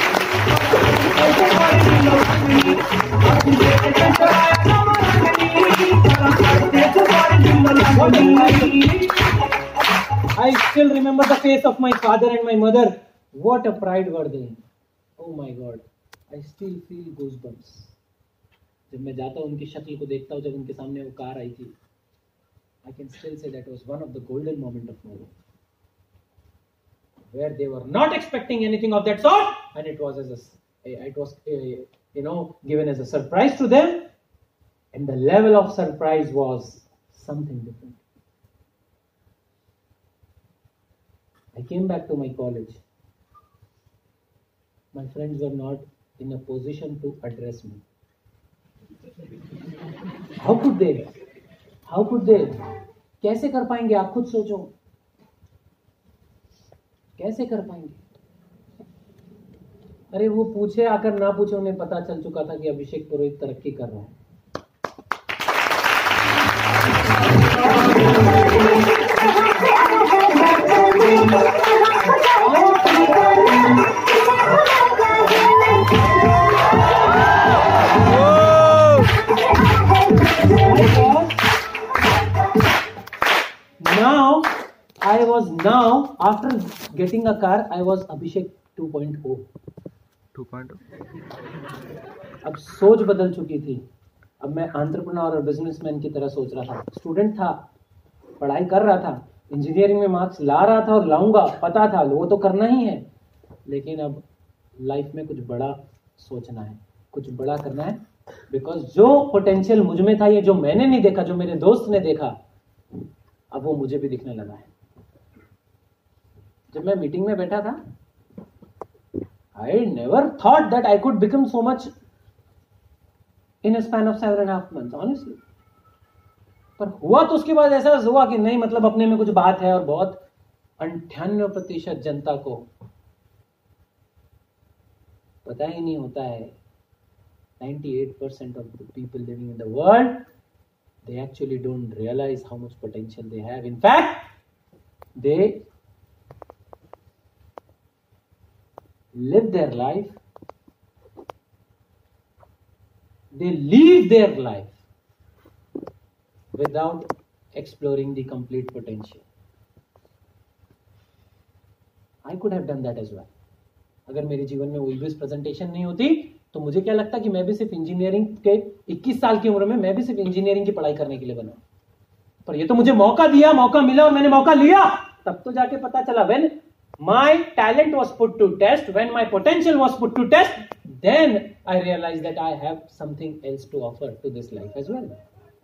Speaker 1: I still remember the face of my father and my mother. What a pride were they in. Oh my God, I still feel goosebumps. जब मैं जाता हूँ उनकी शक्ल को देखता हूँ जब उनके सामने वो कार आई थी, I can still say that was one of the golden moment of my life, where they were not expecting anything of that sort, and it was given as a surprise to them, and the level of surprise was something different. I came back to my college. My friends were not in a position to address me. How could they? How could they? कैसे कर पाएंगे? आप खुद सोचो, कैसे कर पाएंगे? अरे वो पूछे आकर ना पूछे, उन्हें पता चल चुका था कि अभिषेक पुरोहित तरक्की कर रहा है। Now, after getting a car, I was Abhishek 2.0.
Speaker 2: 2.0
Speaker 1: अब सोच बदल चुकी थी। अब मैं एंटरप्रेन्योर और बिजनेसमैन की तरह सोच रहा था। स्टूडेंट था, पढ़ाई कर रहा था, इंजीनियरिंग में मार्क्स ला रहा था और लाऊंगा, पता था वो तो करना ही है, लेकिन अब लाइफ में कुछ बड़ा सोचना है, कुछ बड़ा करना है। बिकॉज जो पोटेंशियल मुझ में था, ये जो मैंने नहीं देखा, जो मेरे दोस्त ने देखा, अब वो मुझे भी दिखने लगा है। जब मैं मीटिंग में बैठा था, I never thought that I could become so much in a span of 7.5 months, honestly. पर हुआ तो उसके बाद ऐसा हुआ कि नहीं, मतलब अपने में कुछ बात है, और बहुत 98% जनता को पता ही नहीं होता है। 98% of the people living in the world, they actually don't realize how much potential they have. In fact, they live their life, they leave their life without exploring the complete potential. I could have done that as well. अगर मेरे जीवन में वो ईवीएस प्रेजेंटेशन नहीं होती, तो मुझे क्या लगता कि मैं भी सिर्फ इंजीनियरिंग के 21 साल की उम्र में मैं भी सिर्फ इंजीनियरिंग की पढ़ाई करने के लिए बना। पर ये तो मुझे मौका दिया, मौका मिला और मैंने मौका लिया, तब तो जाके पता चला। When my talent was put to test, when my potential was put to test, then I realized that I have something else to offer to this life as well.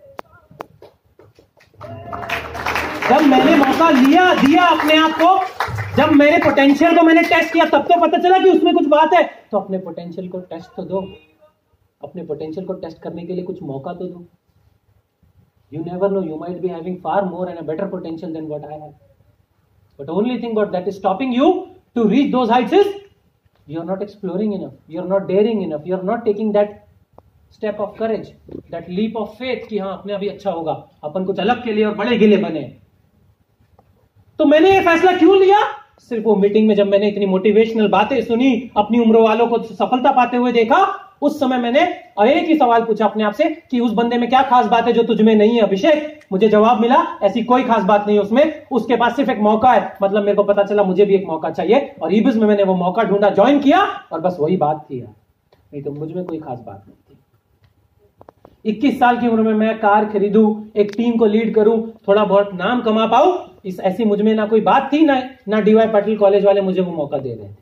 Speaker 1: जब मैंने मौका दिया अपने आप को, जब मेरे पोटेंशियल को मैंने टेस्ट किया, तब तो पता चला कि उसमें कुछ बात है। तो अपने पोटेंशियल को टेस्ट तो दो, अपने पोटेंशियल को टेस्ट करने के लिए कुछ मौका तो दो। You never know, you might be having far more and a better potential than what I have. But the only thing that is stopping you to reach those heights is you're not exploring enough, you're not daring enough, you're not taking that step of courage, that leap of faith कि हाँ अपने अभी अच्छा होगा, अपन कुछ अलग के लिए और बड़े के लिए बने। तो मैंने ये फैसला क्यों लिया? सिर्फ वो मीटिंग में जब मैंने इतनी मोटिवेशनल बातें सुनी, अपनी उम्र वालों को सफलता पाते हुए देखा, उस समय मैंने एक ही सवाल पूछा अपने आप से कि उस बंदे में क्या खास बात है जो तुझ में नहीं है अभिषेक? मुझे जवाब मिला ऐसी कोई खास बात नहीं है उसमें, उसके पास सिर्फ एक मौका है। मतलब मेरे को पता चला मुझे भी एक मौका चाहिए, और ईबिस में मैंने वो मौका ढूंढा, ज्वाइन किया, और बस वही बात थी यार, नहीं तो मुझ में कोई खास बात नहीं थी। 21 साल की उम्र में मैं कार खरीदूं, एक टीम को लीड करूं, थोड़ा बहुत नाम कमा पाऊं, इस ऐसी मुझ में ना कोई बात थी, ना डीवाई पाटिल कॉलेज वाले मुझे वो मौका दे रहे थे।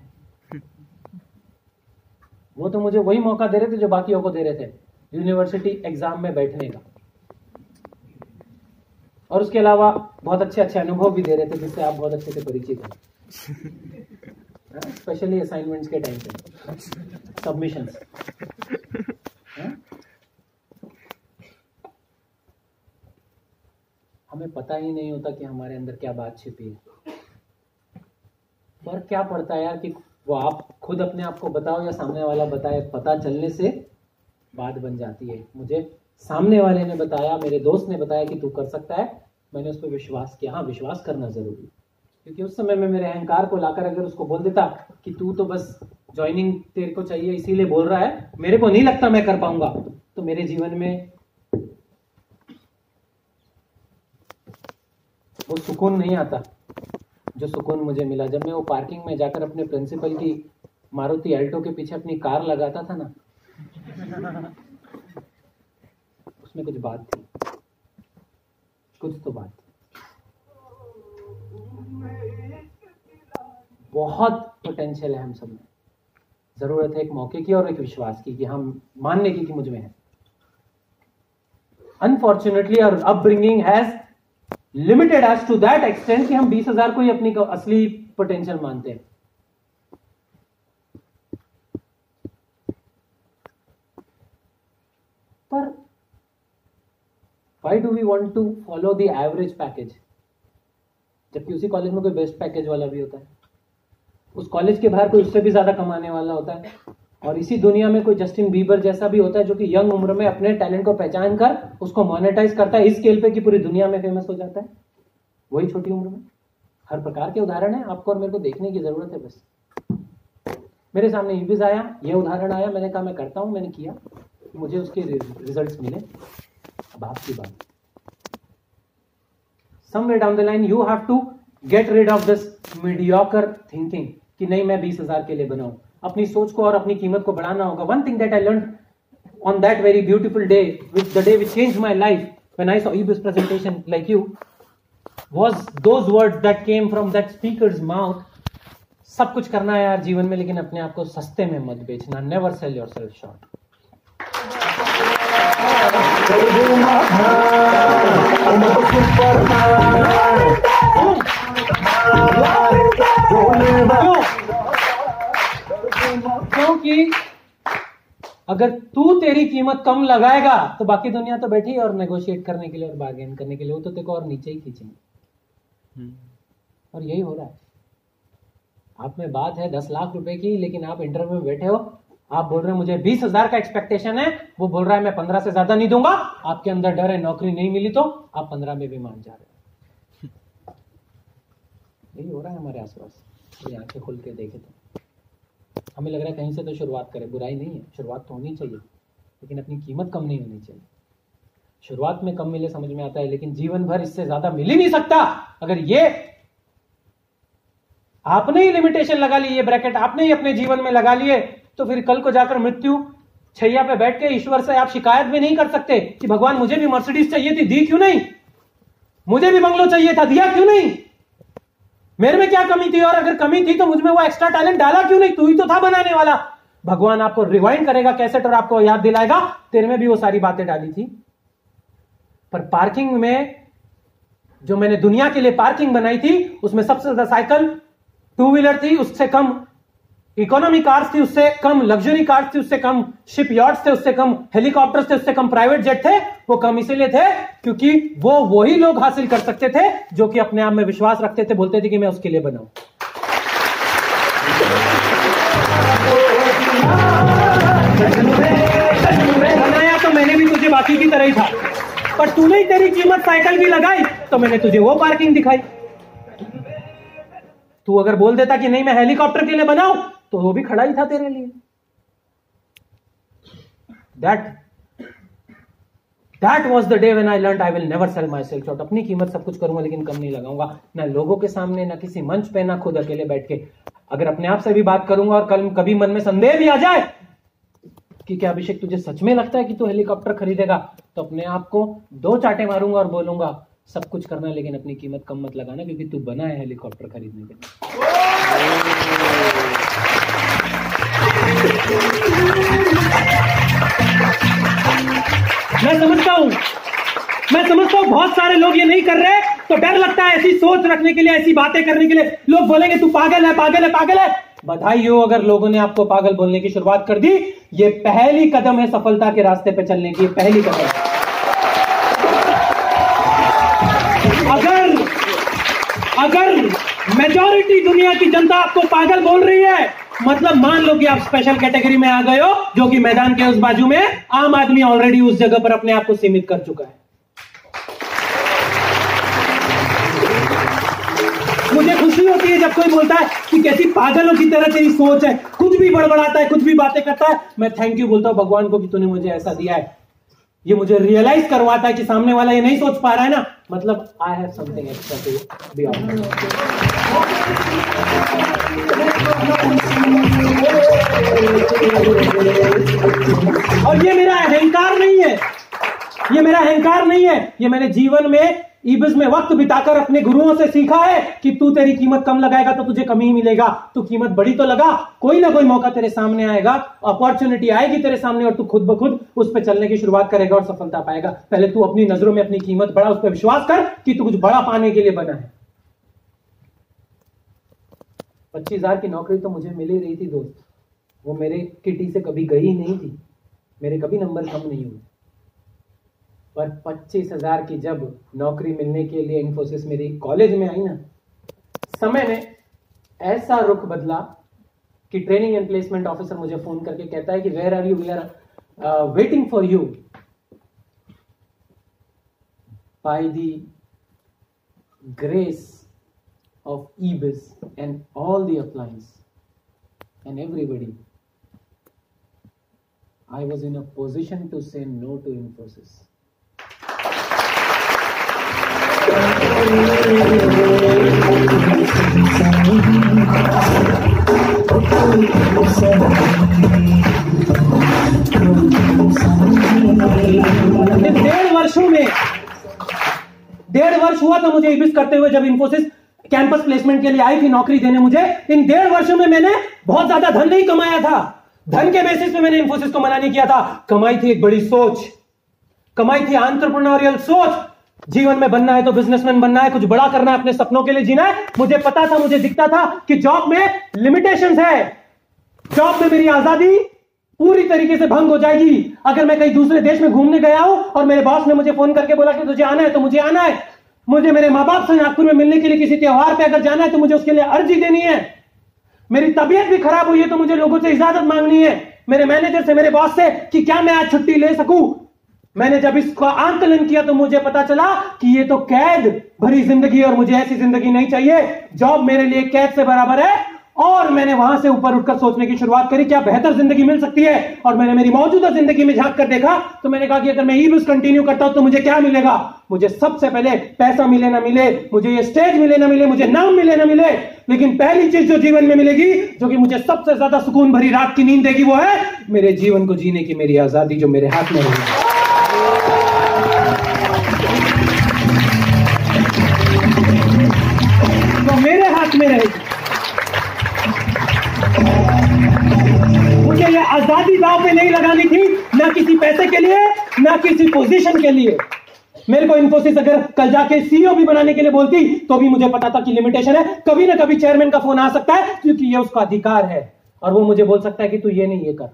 Speaker 1: वो तो मुझे वही मौका दे रहे थे जो बाकियों को दे रहे थे, यूनिवर्सिटी एग्जाम में बैठने का, और उसके अलावा बहुत अच्छे अच्छे अनुभव भी दे रहे थे जिससे आप बहुत अच्छे से परिचित हैं, स्पेशली असाइनमेंट्स के टाइम पे, सबमिशंस। हमें पता ही नहीं होता कि हमारे अंदर क्या बात छिपी है। फर्क क्या पड़ता है यार कि वो आप खुद अपने आप को बताओ या सामने वाला बताए, पता चलने से बात बन जाती है। मुझे सामने वाले ने बताया, मेरे दोस्त ने बताया कि तू कर सकता है, मैंने उस पर विश्वास किया। हाँ, विश्वास करना जरूरी, क्योंकि उस समय में मेरे अहंकार को लाकर अगर उसको बोल देता कि तू तो बस ज्वाइनिंग तेरे को चाहिए इसीलिए बोल रहा है, मेरे को नहीं लगता मैं कर पाऊंगा, तो मेरे जीवन में वो सुकून नहीं आता जो सुकून मुझे मिला जब मैं वो पार्किंग में जाकर अपने प्रिंसिपल की मारुति अल्टो के पीछे अपनी कार लगाता था ना। उसमें कुछ बात थी, कुछ तो बात थी। बहुत पोटेंशियल है हम सब में, जरूरत है एक मौके की और एक विश्वास की, कि हम मानने की कि मुझ में है। Unfortunately our upbringing has limited us to that extent कि हम 20,000 को ही अपनी असली पोटेंशियल मानते हैं। पर why do we want to follow the average package? जबकि उसी कॉलेज में कोई बेस्ट पैकेज वाला भी होता है, उस कॉलेज के बाहर कोई उससे भी ज्यादा कमाने वाला होता है, और इसी दुनिया में कोई जस्टिन बीबर जैसा भी होता है जो कि यंग उम्र में अपने टैलेंट को पहचान कर उसको मोनेटाइज करता है इस स्केल पे कि पूरी दुनिया में फेमस हो जाता है, वही छोटी उम्र में। हर प्रकार के उदाहरण है, आपको और मेरे को देखने की जरूरत है। बस मेरे सामने ईबिस आया, ये उदाहरण आया, मैंने कहा मैं करता हूं, मैंने किया, मुझे उसके रिजल्ट्स मिले। अब आपकी बात, somewhere down the line you have to get rid of this mediocre thinking कि नहीं मैं 20,000 के लिए बनाऊं। अपनी सोच को और अपनी कीमत को बढ़ाना होगा। One thing that I learned on that very beautiful day, which the day which changed my life when I saw Ibis presentation like you, was those words that came from that speaker's mouth. सब कुछ करना है यार जीवन में, लेकिन अपने आप को सस्ते में मत बेचना। Never sell yourself short. क्योंकि अगर तू तेरी कीमत कम लगाएगा तो बाकी दुनिया तो बैठी है और नेगोशिएट करने के लिए और बार्गेन करने के लिए, वो तो तेरे को और नीचे ही खींचेंगे। और यही हो रहा है। आप में बात है 10 लाख रुपए की, लेकिन आप इंटरव्यू में बैठे हो, आप बोल रहे हो मुझे 20,000 का एक्सपेक्टेशन है, वो बोल रहा है मैं 15 से ज्यादा नहीं दूंगा। आपके अंदर डर है नौकरी नहीं मिली तो आप 15 में भी मान जा रहे हो। यही हो रहा है हमारे आसपास। ये आंखें खोल के देखे तो हमें लग रहा है कहीं से तो शुरुआत करें। बुराई नहीं है, शुरुआत तो होनी चाहिए, लेकिन अपनी कीमत कम नहीं होनी चाहिए। शुरुआत में कम मिले समझ में आता है, लेकिन जीवन भर इससे ज्यादा मिल ही नहीं सकता। अगर ये आपने ही लिमिटेशन लगा ली, ये ब्रैकेट आपने ही अपने जीवन में लगा लिए, तो फिर कल को जाकर मृत्यु छैया पे बैठ के ईश्वर से आप शिकायत भी नहीं कर सकते कि भगवान मुझे भी मर्सिडीज चाहिए थी, दी क्यों नहीं? मुझे भी बंगलो चाहिए था, दिया क्यों नहीं? मेरे में क्या कमी थी, और अगर कमी थी तो मुझमें वो एक्स्ट्रा टैलेंट डाला क्यों नहीं? तू ही तो था बनाने वाला। भगवान आपको रिवाइंड करेगा कैसेट और आपको याद दिलाएगा तेरे में भी वो सारी बातें डाली थी। पर पार्किंग में जो मैंने दुनिया के लिए पार्किंग बनाई थी, उसमें सबसे ज्यादा साइकिल, टू व्हीलर थी, उससे कम इकोनॉमी कार्स थी, उससे कम लग्जरी कार्स थी, उससे कम शिप यार्ड्स थे, उससे कम हेलीकॉप्टर्स थे, उससे कम प्राइवेट जेट थे। वो कम इसीलिए थे क्योंकि वो वही लोग हासिल कर सकते थे जो कि अपने आप में विश्वास रखते थे, बोलते थे कि मैं उसके लिए बनाऊं। बनाया तो मैंने भी तुझे बाकी की तरह ही था, पर तूने ही तेरी कीमत साइकिल भी लगाई तो मैंने तुझे वो पार्किंग दिखाई। तू अगर बोल देता कि नहीं मैं हेलीकॉप्टर के लिए बनाऊं, तो वो भी खड़ा ही था तेरे लिए। That was the day when I learned I will never sell myself short. अपनी कीमत सब कुछ करूंगा लेकिन कम नहीं लगाऊंगा, ना लोगों के सामने, ना किसी मंच पे, ना खुद अकेले बैठ के। अगर अपने आप से भी बात करूंगा और कल कभी मन में संदेह भी आ जाए कि क्या अभिषेक तुझे सच में लगता है कि तू हेलीकॉप्टर खरीदेगा, तो अपने आप को 2 चांटे मारूंगा और बोलूंगा सब कुछ करना लेकिन अपनी कीमत कम मत लगाना, क्योंकि तू बना है हेलीकॉप्टर खरीदने के लिए। मैं समझता हूं बहुत सारे लोग ये नहीं कर रहे, तो डर लगता है ऐसी सोच रखने के लिए, ऐसी बातें करने के लिए। लोग बोलेंगे तू पागल है, पागल है, पागल है। बधाई हो अगर लोगों ने आपको पागल बोलने की शुरुआत कर दी। ये पहली कदम है सफलता के रास्ते पे चलने की, पहली कदम। अगर मेजॉरिटी दुनिया की जनता आपको पागल बोल रही है, मतलब मान लो कि आप स्पेशल कैटेगरी में आ गए हो, जो कि मैदान के उस बाजू में आम आदमी ऑलरेडी उस जगह पर अपने आप को सीमित कर चुका है। मुझे खुशी होती है जब कोई बोलता है कि कैसी पागलों की तरह तेरी सोच है, कुछ भी बड़बड़ाता है, कुछ भी बातें करता है। मैं थैंक यू बोलता हूं भगवान को कि तूने मुझे ऐसा दिया है। ये मुझे रियलाइज करवाता है कि सामने वाला ये नहीं सोच पा रहा है ना, मतलब I have something extra to be on. और ये मेरा अहंकार नहीं है, ये मेरा अहंकार नहीं है, ये मैंने जीवन में ईबिस में वक्त बिताकर अपने गुरुओं से सीखा है कि तू तेरी कीमत कम लगाएगा तो तुझे कम ही मिलेगा। तू कीमत बड़ी तो लगा, कोई ना कोई मौका तेरे सामने आएगा, अपॉर्चुनिटी आएगी तेरे सामने और तू खुद ब खुद उस पर चलने की शुरुआत करेगा और सफलता पाएगा। पहले तू अपनी नजरों में अपनी कीमत बढ़ा, उस पर विश्वास कर कि तू कुछ बड़ा पाने के लिए बना है। 25,000 की नौकरी तो मुझे मिल ही रही थी दोस्त, वो मेरे किटी से कभी गई नहीं थी, मेरे कभी नंबर कम नहीं हुए। पर 25,000 की जब नौकरी मिलने के लिए इन्फोसिस मेरी कॉलेज में आई ना, समय ने ऐसा रुख बदला कि ट्रेनिंग एंड प्लेसमेंट ऑफिसर मुझे फोन करके कहता है कि where are you, we are waiting for you. By the grace of eBiz and all the appliance and everybody, I was in a position to say no to Infosys. डेढ़ वर्ष हुआ था मुझे इबिस करते हुए, जब इन्फोसिस कैंपस प्लेसमेंट के लिए आई थी नौकरी देने मुझे। इन 1.5 वर्षों में मैंने बहुत ज्यादा धन नहीं कमाया था, धन के बेसिस पे मैंने इन्फोसिस को मना नहीं किया था। कमाई थी एक बड़ी सोच, कमाई थी एंटरप्रेन्योरियल सोच। जीवन में बनना है तो बिजनेसमैन बनना है, कुछ बड़ा करना है, अपने सपनों के लिए जीना है। मुझे पता था, मुझे दिखता था कि जॉब में लिमिटेशंस है, जॉब में मेरी आजादी पूरी तरीके से भंग हो जाएगी। अगर मैं कहीं दूसरे देश में घूमने गया हूं और मेरे बॉस ने मुझे फोन करके बोला कि तुझे आना है तो मुझे आना है। मुझे मेरे मां बाप से नागपुर में मिलने के लिए किसी त्योहार पे अगर जाना है तो मुझे उसके लिए अर्जी देनी है। मेरी तबीयत भी खराब हुई है तो मुझे लोगों से इजाजत मांगनी है, मेरे मैनेजर से, मेरे बॉस से, कि क्या मैं आज छुट्टी ले सकूं। मैंने जब इसका आंकलन किया तो मुझे पता चला कि ये तो कैद भरी जिंदगी और मुझे ऐसी जिंदगी नहीं चाहिए। जॉब मेरे लिए कैद से बराबर है। और मैंने वहां से ऊपर उठकर सोचने की शुरुआत करी क्या बेहतर जिंदगी मिल सकती है। और मैंने मेरी मौजूदा जिंदगी में झांक कर देखा तो मैंने कहा कि अगर मैं ईबिस कंटिन्यू करता हूं तो मुझे क्या मिलेगा। मुझे सबसे पहले पैसा मिले ना मिले, मुझे ये स्टेज मिले ना मिले, मुझे नाम मिले ना मिले, लेकिन पहली चीज जो जीवन में मिलेगी, जो कि मुझे सबसे ज्यादा सुकून भरी रात की नींद देगी, वो है मेरे जीवन को जीने की मेरी आजादी, जो मेरे हाथ में रहेगी। तो मेरे हाथ में रहेगी। मुझे ये आजादी दांव पे नहीं लगानी थी, ना किसी पैसे के लिए, ना किसी पोजीशन के लिए। मेरे को इन्फोसिस अगर कल जाके सीईओ भी बनाने के लिए बोलती तो भी मुझे पता था कि लिमिटेशन है, कभी ना कभी चेयरमैन का फोन आ सकता है, क्योंकि ये उसका अधिकार है और वो मुझे बोल सकता है कि तू ये नहीं ये कर।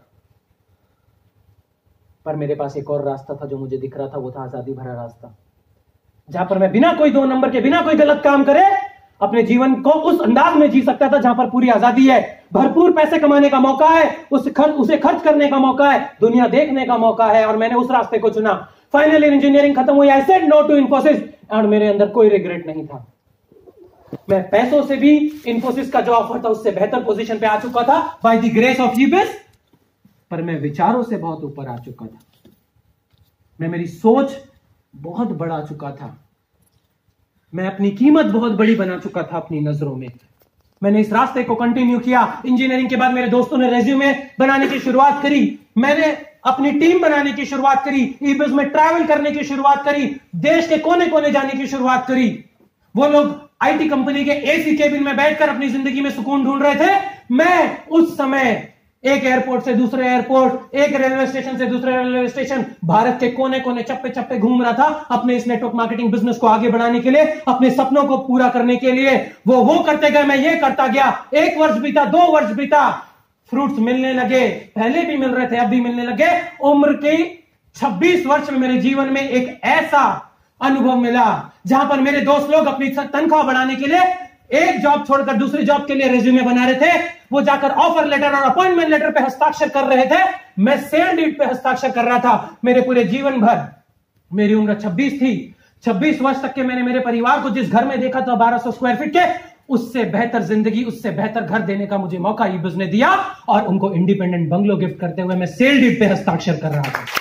Speaker 1: पर मेरे पास एक और रास्ता था जो मुझे दिख रहा था, वो था आजादी भरा रास्ता, जहां पर मैं बिना कोई 2 नंबर के, बिना कोई गलत काम करे अपने जीवन को उस अंदाज में जी सकता था जहां पर पूरी आजादी है, भरपूर पैसे कमाने का मौका है, उसे खर्च करने का मौका है, दुनिया देखने का मौका है। और मैंने उस रास्ते को चुना। फाइनली इंजीनियरिंग खत्म हुई, I said no to Infosys और मेरे अंदर कोई रिग्रेट नहीं था। मैं पैसों से भी इन्फोसिस का जो ऑफर था उससे बेहतर पोजीशन पे आ चुका था by the grace of IBIS, पर मैं विचारों से बहुत ऊपर आ चुका था। मेरी सोच बहुत बढ़ा चुका था। मैं अपनी कीमत बहुत बड़ी बना चुका था अपनी नजरों में। मैंने इस रास्ते को कंटिन्यू किया। इंजीनियरिंग के बाद मेरे दोस्तों ने रेज्यूमे बनाने की शुरुआत करी, मैंने अपनी टीम बनाने की शुरुआत करी, ईबिस में ट्रैवल करने की शुरुआत करी, देश के कोने कोने जाने की शुरुआत करी। वो लोग आईटी कंपनी के एसी केबिन में बैठकर अपनी जिंदगी में सुकून ढूंढ रहे थे। मैं उस समय एक एयरपोर्ट से दूसरे एयरपोर्ट, एक रेलवे स्टेशन से दूसरे रेलवे स्टेशन, भारत के कोने कोने चप्पे चप्पे घूम रहा था अपने इस नेटवर्क मार्केटिंग बिजनेस को आगे बढ़ाने के लिए, अपने सपनों को पूरा करने के लिए। वो करते गए, मैं ये करता गया। 1 वर्ष बीता, 2 वर्ष बीता, फ्रूट्स मिलने लगे, पहले भी मिल रहे थे, अब भी मिलने लगे। उम्र के 26 वर्ष में मेरे जीवन में एक ऐसा अनुभव मिला जहां पर मेरे दोस्त लोग अपनी तनख्वाह बढ़ाने के लिए एक जॉब छोड़कर दूसरी जॉब के लिए रेज्यूमे बना रहे थे। वो जाकर ऑफर लेटर और अपॉइंटमेंट लेटर पे हस्ताक्षर कर रहे थे, मैं सेल डीड पे हस्ताक्षर कर रहा था। मेरे पूरे जीवन भर, मेरी उम्र 26 थी, 26 वर्ष तक के मैंने मेरे परिवार को जिस घर में देखा था 1200 स्क्वायर फीट के, उससे बेहतर जिंदगी, उससे बेहतर घर देने का मुझे मौका ईबिस ने दिया और उनको इंडिपेंडेंट बंगलो गिफ्ट करते हुए मैं सेल डीड पे हस्ताक्षर कर रहा था।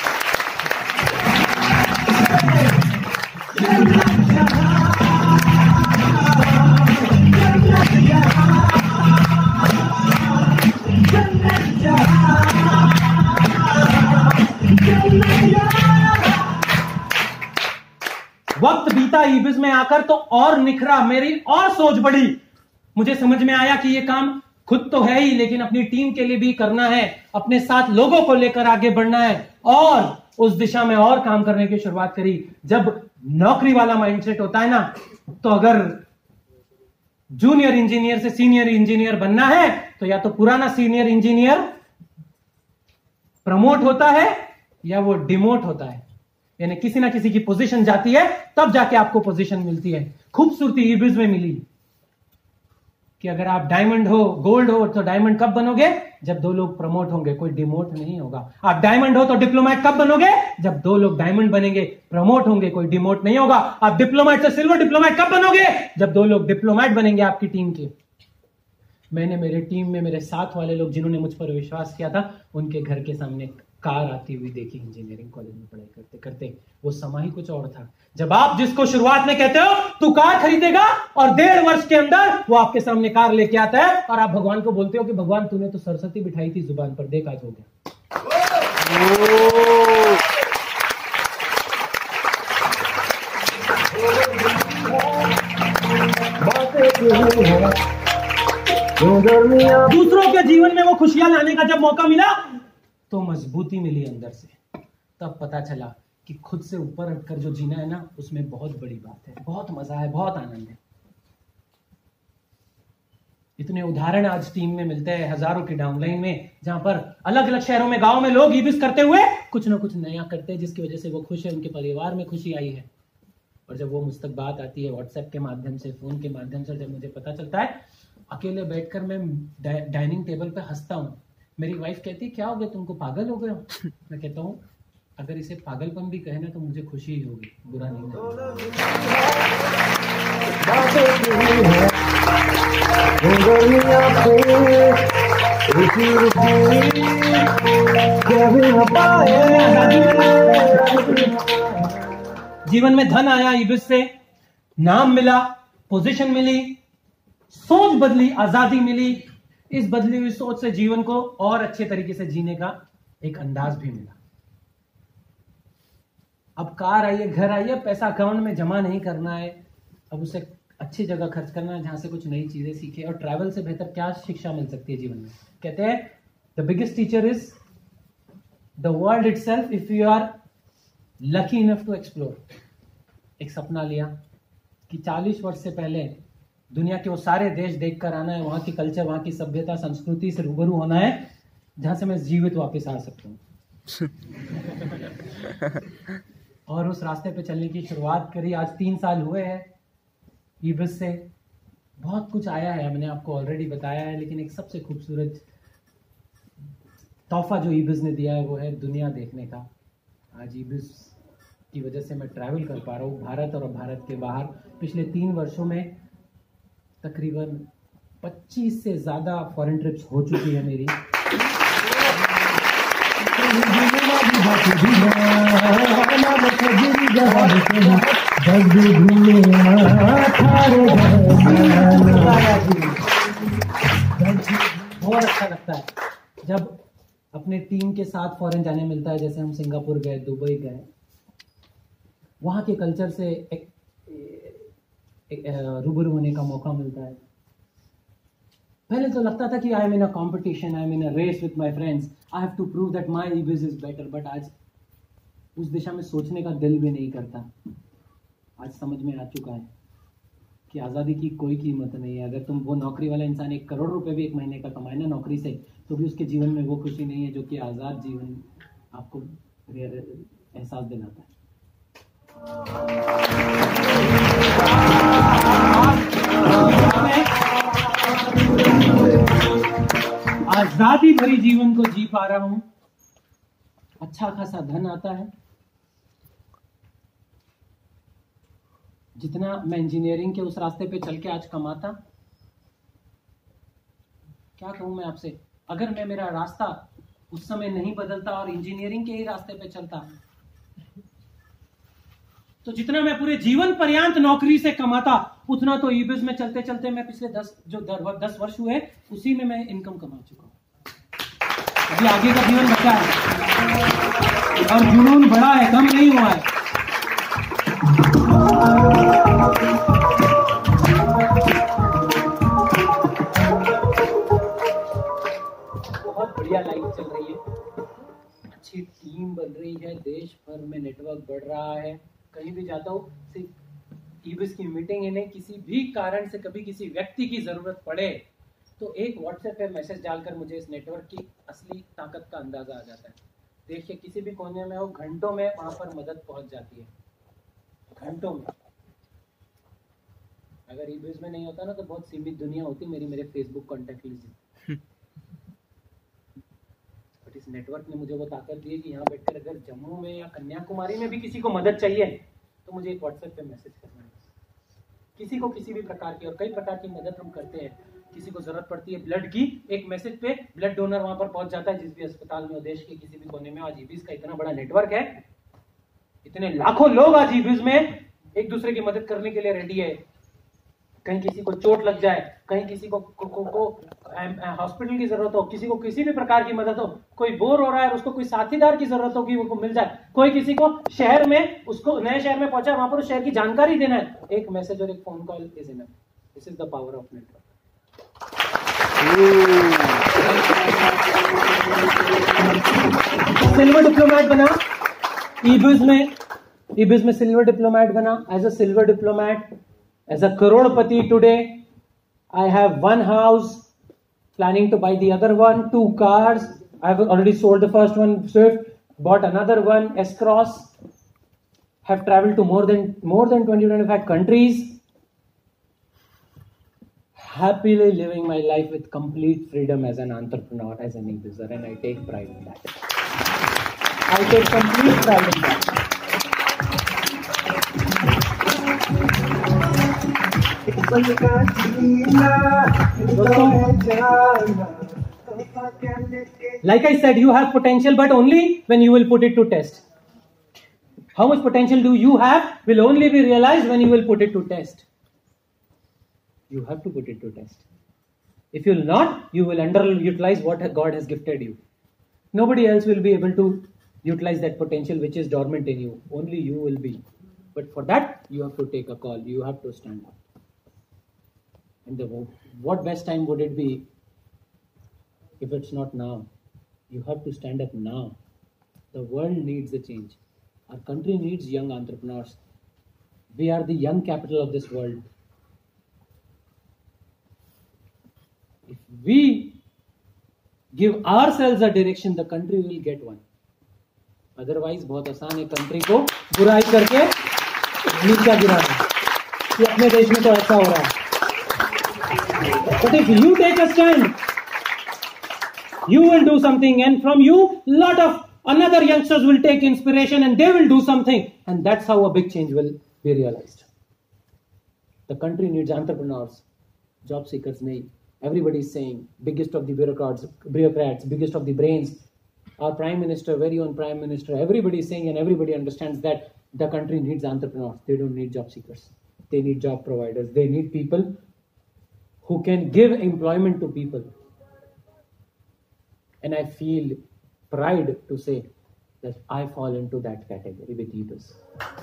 Speaker 1: वक्त बीता ईबिस में आकर तो और निखरा, मेरी और सोच बढ़ी। मुझे समझ में आया कि ये काम खुद तो है ही, लेकिन अपनी टीम के लिए भी करना है, अपने साथ लोगों को लेकर आगे बढ़ना है, और उस दिशा में और काम करने की शुरुआत करी। जब नौकरी वाला माइंडसेट होता है ना, तो अगर जूनियर इंजीनियर से सीनियर इंजीनियर बनना है तो या तो पुराना सीनियर इंजीनियर प्रमोट होता है या वो डिमोट होता है, यानी किसी ना किसी की पोजीशन जाती है, तब जाके आपको पोजीशन मिलती है। खूबसूरती ईबिस में मिली कि अगर आप डायमंड हो, गोल्ड हो, तो डायमंड कब बनोगे? जब 2 लोग प्रमोट होंगे, कोई डिमोट नहीं होगा। आप डायमंड हो तो डिप्लोमेट कब बनोगे? जब 2 लोग डायमंड बनेंगे, प्रमोट होंगे, कोई डिमोट नहीं होगा। आप डिप्लोमेट से सिल्वर डिप्लोमेट कब बनोगे? जब 2 लोग डिप्लोमेट बनेंगे आपकी टीम के। मैंने मेरे टीम में मेरे साथ वाले लोग जिन्होंने मुझ पर विश्वास किया था, उनके घर के सामने कार आती हुई देखी इंजीनियरिंग कॉलेज में पढ़ाई करते करते। वो समय ही कुछ और था। जब आप जिसको शुरुआत में कहते हो तू कार खरीदेगा, और 1.5 वर्ष के अंदर वो आपके सामने कार लेके आता है, और आप भगवान को बोलते हो कि भगवान तूने तो सरस्वती बिठाई थी जुबान पर, देख आज हो गया। दूसरों के जीवन में वो खुशियां लाने का जब मौका मिला तो मजबूती मिली अंदर से। तब पता चला कि खुद से ऊपर हटकर जो जीना है ना, उसमें बहुत बड़ी बात है, बहुत मजा है, बहुत आनंद है। इतने उदाहरण आज टीम में मिलते हैं, हजारों की डाउनलाइन में, जहां पर अलग अलग शहरों में, गांव में लोग ईबिस करते हुए कुछ ना कुछ नया करते हैं, जिसकी वजह से वो खुश है, उनके परिवार में खुशी आई है। और जब वो मुझ तक बात आती है व्हाट्सएप के माध्यम से, फोन के माध्यम से, जब मुझे पता चलता है, अकेले बैठकर मैं डाइनिंग टेबल पे हंसता हूँ। मेरी वाइफ कहती है क्या हो गया, तुमको पागल हो गए हो? मैं कहता हूँ अगर इसे पागलपन भी कहे ना तो मुझे खुशी ही होगी, बुरा नहीं जीवन में धन आया ईबिस से, नाम मिला, पोजीशन मिली, सोच बदली, आजादी मिली। इस बदली हुई सोच से जीवन को और अच्छे तरीके से जीने का एक अंदाज भी मिला। अब कार आई है, घर आई है, पैसा अकाउंट में जमा नहीं करना है, अब उसे अच्छी जगह खर्च करना है जहां से कुछ नई चीजें सीखे। और ट्रैवल से बेहतर क्या शिक्षा मिल सकती है जीवन में? कहते हैं the biggest teacher is the world itself if you are lucky enough to explore. एक सपना लिया कि 40 वर्ष से पहले दुनिया के वो सारे देश देखकर आना है, वहां की कल्चर, वहां की सभ्यता, संस्कृति से रूबरू होना है, जहां से मैं जीवित वापस आ सकता हूँ। और उस रास्ते पे चलने की शुरुआत करी। आज 3 साल हुए हैं ईबिस से। बहुत कुछ आया है, मैंने आपको ऑलरेडी बताया है, लेकिन एक सबसे खूबसूरत तोहफा जो ईबिस ने दिया है वो है दुनिया देखने का। आज ईबिस की वजह से मैं ट्रैवल कर पा रहा हूँ भारत और भारत के बाहर। पिछले 3 वर्षों में तकरीबन 25 से ज्यादा फॉरेन ट्रिप्स हो चुकी है मेरी। बहुत अच्छा लगता है जब अपने टीम के साथ फॉरेन जाने मिलता है, जैसे हम सिंगापुर गए, दुबई गए, वहाँ के कल्चर से रूबरू होने का मौका मिलता है। पहले तो लगता था कि I am in a competition, I am in a race with my friends, I have to prove that my IBIS is better, but आज उस दिशा में सोचने का दिल भी नहीं करता। आज समझ में आ चुका है कि आज़ादी की कोई कीमत नहीं है। अगर तुम वो नौकरी वाला इंसान 1 करोड़ रुपए भी एक महीने का कमाए ना नौकरी से, तो भी उसके जीवन में वो खुशी नहीं है जो कि आज़ाद जीवन आपको एहसास दिलाता है। आजादी भरी जीवन को जी पा रहा हूं, अच्छा खासा धन आता है। जितना मैं इंजीनियरिंग के उस रास्ते पे चल के आज कमाता, क्या कहूं मैं आपसे, अगर मैं मेरा रास्ता उस समय नहीं बदलता और इंजीनियरिंग के ही रास्ते पे चलता, तो जितना मैं पूरे जीवन पर्यंत नौकरी से कमाता, उतना तो ईबिस में चलते चलते मैं पिछले 10 वर्ष हुए उसी में मैं इनकम कमा चुका हूं। अभी आगे का जीवन बचा है और जुनून बड़ा है, कम नहीं हुआ है। बहुत बढ़िया लाइफ चल रही है, अच्छी टीम बन रही है, देश भर में नेटवर्क बढ़ रहा है। कहीं भी जाता हूँ, सिर्फ ईबिस की मीटिंग इन्हें किसी भी कारण से कभी किसी व्यक्ति की जरूरत पड़े तो एक व्हाट्सएप पे मैसेज डालकर मुझे इस नेटवर्क की असली ताकत का अंदाजा आ जाता है। देश के किसी भी कोने में हो, घंटों में वहां पर मदद पहुंच जाती है, घंटों में। अगर ईबिस में नहीं होता ना तो बहुत सीमित दुनिया होती मेरे फेसबुक कॉन्टेक्ट लिस्ट। बट इस नेटवर्क ने मुझे वो ताकत दी है कि यहाँ बैठकर अगर जम्मू में या कन्याकुमारी में भी किसी को मदद चाहिए तो मुझे एक व्हाट्सएप पे मैसेज करना है। किसी को किसी भी प्रकार की, और कई प्रकार की मदद हम करते हैं। किसी को जरूरत पड़ती है ब्लड की, एक मैसेज पे ब्लड डोनर वहां पर पहुंच जाता है, जिस भी अस्पताल में, देश के किसी भी कोने में। आज ईबिस का इतना बड़ा नेटवर्क है, इतने लाखों लोग आज ईबिस में एक दूसरे की मदद करने के लिए रेडी है। कहीं किसी को चोट लग जाए, कहीं किसी को हॉस्पिटल की जरूरत हो, किसी को किसी भी प्रकार की मदद हो, कोई बोर हो रहा है उसको कोई साथीदार की जरूरत हो कि वो मिल जाए, कोई किसी को शहर में, उसको नए शहर में पहुंचा, वहां पर उस शहर की जानकारी देना है, एक मैसेज और एक phone call is enough. This is the power of network. Silver diplomat बना ईबिस में सिल्वर डिप्लोमेट बना। As a silver diplomat, as a crorepati today, I have one house, planning to buy the other one, 2 cars. I've already sold the first one, Swift, bought another one, S-Cross. Have traveled to more than 20-25 countries. Happily living my life with complete freedom as an entrepreneur, as an e-business, and I take pride in that. I take complete pride in that. Like I said, you have potential, but only when you will put it to test. How much potential do you have will only be realized when you will put it to test. You have to put it to test. If you will not, you will underutilize what God has gifted you. Nobody else will be able to utilize that potential which is dormant in you. Only you will be. But for that, you have to take a call. You have to stand up. And what best time would it be if it's not now? You have to stand up now. The world needs a change. Our country needs young entrepreneurs. We are the young capital of this world. If we give ourselves a direction, the country will get one. Otherwise, बहुत आसान है कंट्री को बुराई करके नीचा गिराना। ये अपने देश में तो ऐसा हो रहा है। But if you take a stand, you will do something, and from you, lot of another youngsters will take inspiration and they will do something, and that's how a big change will be realized. The country needs entrepreneurs. job seekers nahi. Everybody is saying, biggest of the bureaucrats, biggest of the brains. Our Prime Minister, very own Prime Minister, everybody is saying, and everybody understands that the country needs entrepreneurs. They don't need job seekers. They need job providers. They need people who can give employment to people. And I feel pride to say that I fall into that category with Ebus.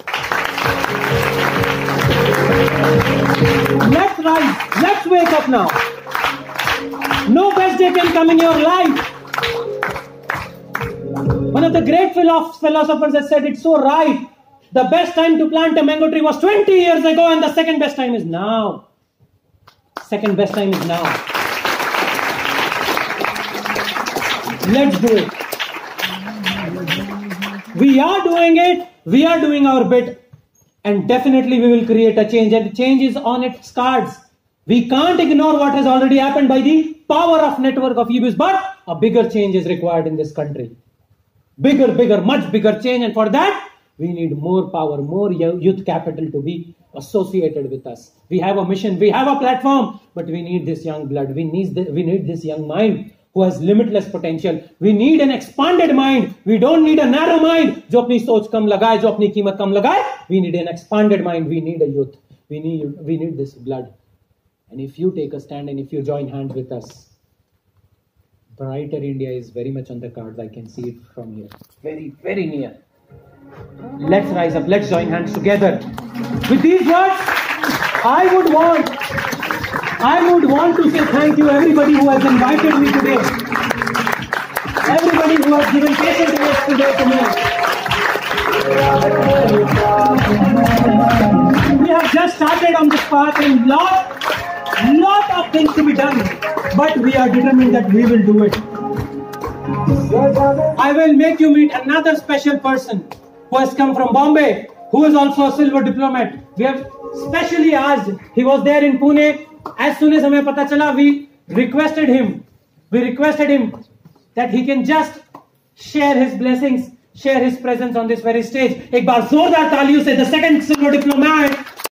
Speaker 1: Let's rise. Let's wake up now. No best day can come in your life. One of the great philosophers has said it's so right. The best time to plant a mango tree was 20 years ago, and the second best time is now. Second best time is now. Let's do it. We are doing it. We are doing our bit. And definitely we will create a change. And the change is on its cards. We can't ignore what has already happened by the power of network of EBUs. But a bigger change is required in this country. Bigger, much bigger change. And for that, we need more power, more youth capital to be associated with us. We have a mission. We have a platform. But we need this young blood. We need this young mind who has limitless potential. We need an expanded mind. We don't need a narrow mind. जो अपनी सोच कम लगाए, जो अपनी कीमत कम लगाए. We need an expanded mind. We need a youth. We need this blood. And if you take a stand and if you join hands with us, brighter India is very much on the cards. I can see it from here. Very, very near. Let's rise up. Let's join hands together. With these words, I would want to say thank you everybody who has invited me today. Everybody who has given patient ears today to me. We have just started on this path and lot of things to be done. But we are determined that we will do it. I will make you meet another special person who has come from Bombay, who is also a silver diplomat. We have specially asked, he was there in Pune. As soon as hame pata chala, we requested him that he can just share his blessings, share his presence on this very stage. Ek baar zordar taaliyon se the second silver diplomat